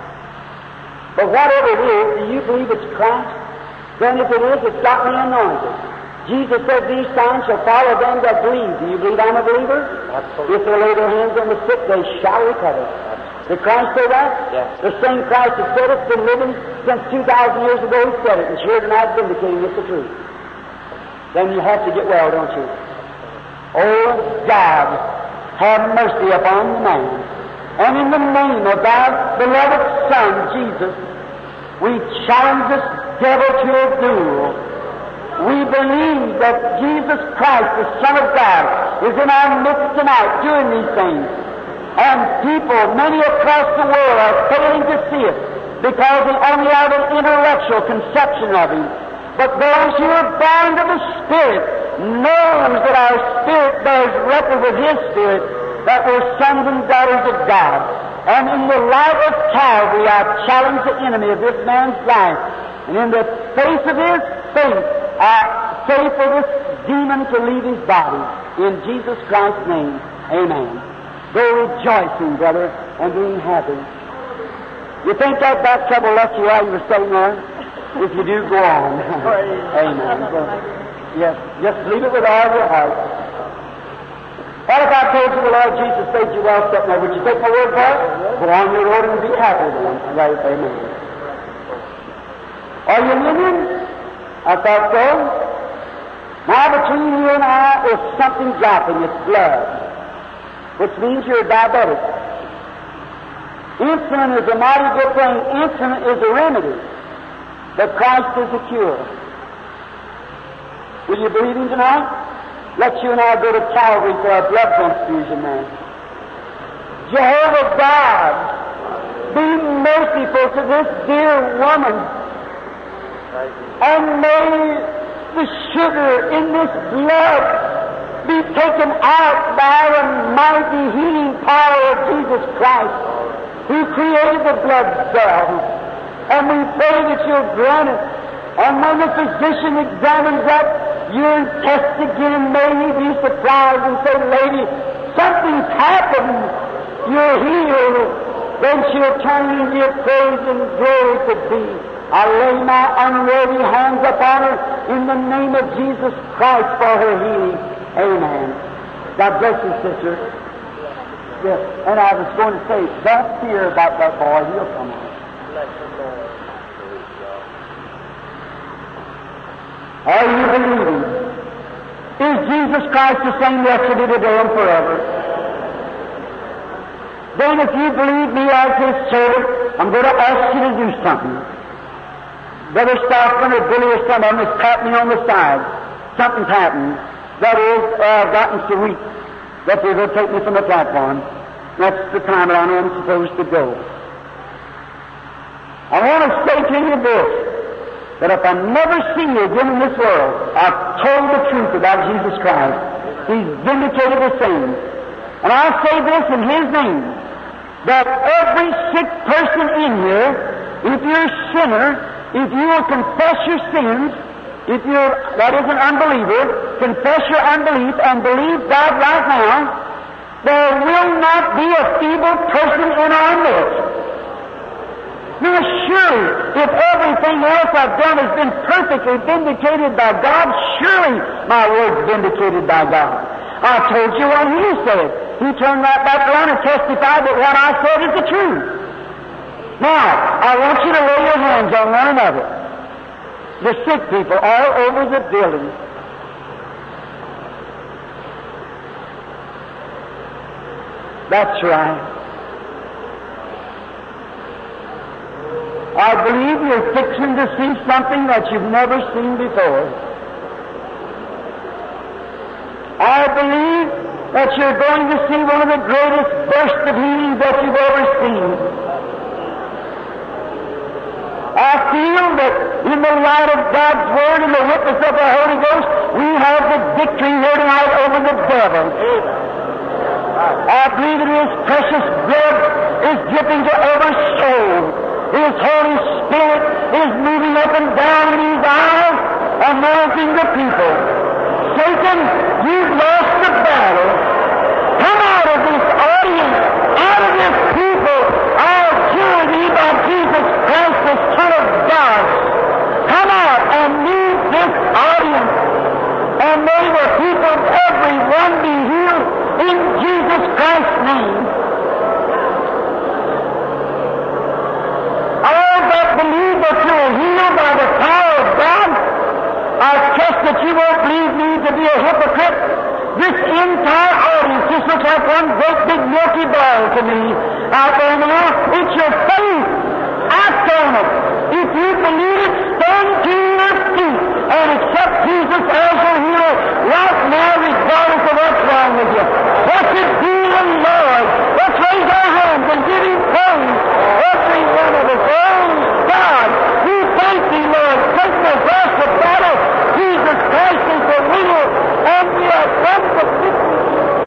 But whatever it is, do you believe it's Christ? Then if it is, it's got me anointed. Jesus said, these signs shall follow them that believe. Do you believe I'm a believer? Absolutely. If they lay their hands on the sick, they shall recover. Did Christ say that? Yes. The same Christ that said it's been living since 2,000 years ago, he said it, and sure tonight vindicating it's the truth. Then you have to get well, don't you? Oh, God, have mercy upon the man. And in the name of God's beloved Son, Jesus, we challenge this devil to a duel. We believe that Jesus Christ, the Son of God, is in our midst tonight doing these things. And people, many across the world, are failing to see it because they only have an intellectual conception of Him. But those who are born of the Spirit knows that our spirit bears record with His Spirit, that we're sons and daughters of God. And in the light of Calvary, I challenge the enemy of this man's life. And in the face of his faith, I say for this demon to leave his body. In Jesus Christ's name, amen. Go rejoicing, brother, and being happy. You think that back trouble left you while you were sitting there? If you do, go on. Amen. Yes, just believe it with all your heart. What if I told you the Lord Jesus made you well sitting there? Would you take my word for it? Go on your road and be happy then. Right, amen. Are you living? I thought so. Now between you and I is something dropping. It's blood, which means you're diabetic. Insulin is a mighty good thing. Insulin is a remedy, but Christ is a cure. Will you believe Him tonight? Let you and I go to Calvary for our blood transfusion, man. Jehovah God, be merciful to this dear woman, and may the sugar in this blood be taken out by the mighty healing power of Jesus Christ, who created the blood cell. And we pray that You'll grant it. And when the physician examines that, you'll test again, may he be surprised and say, lady, something's happened. You're healed. Then she'll turn and give praise and glory to Thee. I lay my unworthy hands upon her in the name of Jesus Christ for her healing. Amen. God bless you, sister. Yes. And I was going to say, don't fear about that boy. He'll come on. Are you believing? Is Jesus Christ the same yesterday, today, and forever? Then if you believe me as His servant, I'm going to ask you to do something. Brother Stockman or Billy or some of them has tapped me on the side. Something's happened.
That is, I've gotten so weak that they're going to take me from the platform. That's the time that I know I'm supposed to go. I want to say to you this, that if I never see you again in this world, I've told the truth about Jesus Christ. He's vindicated the same. And I say this in His name, that every sick person in here, if you're a sinner, if you will confess your sins, if you're, that is an unbeliever, confess your unbelief and believe God right now, there will not be a feeble person in our midst. Now surely, if everything else I've done has been perfectly vindicated by God, surely my word's vindicated by God. I told you what He said. He turned right back around and testified that what I said is the truth. Now, I want you to lay your hands on one another. The sick people all over the building. That's right. I believe you're fixing to see something that you've never seen before. I believe that you're going to see one of the greatest bursts of healing that you've ever seen. I feel that in the light of God's Word and the witness of the Holy Ghost, we have the victory here tonight over the devil. I believe that His precious blood is dripping to every soul. His Holy Spirit is moving up and down in these aisles, anointing the people. Satan, you've lost the battle. Come out of this audience, out of this people. I'll cure thee by Jesus Christ, the Son of God. Come out and leave this audience, and may the people, everyone, be healed in Jesus Christ's name. All that believe that you are healed by the power of God, I trust that you won't believe me to be a hypocrite. This entire audience just looks like one great big milky ball to me out there now. It's your faith. Act on it. If you believe it, stand to your feet and accept Jesus as your healer right now, regardless of what's wrong with you.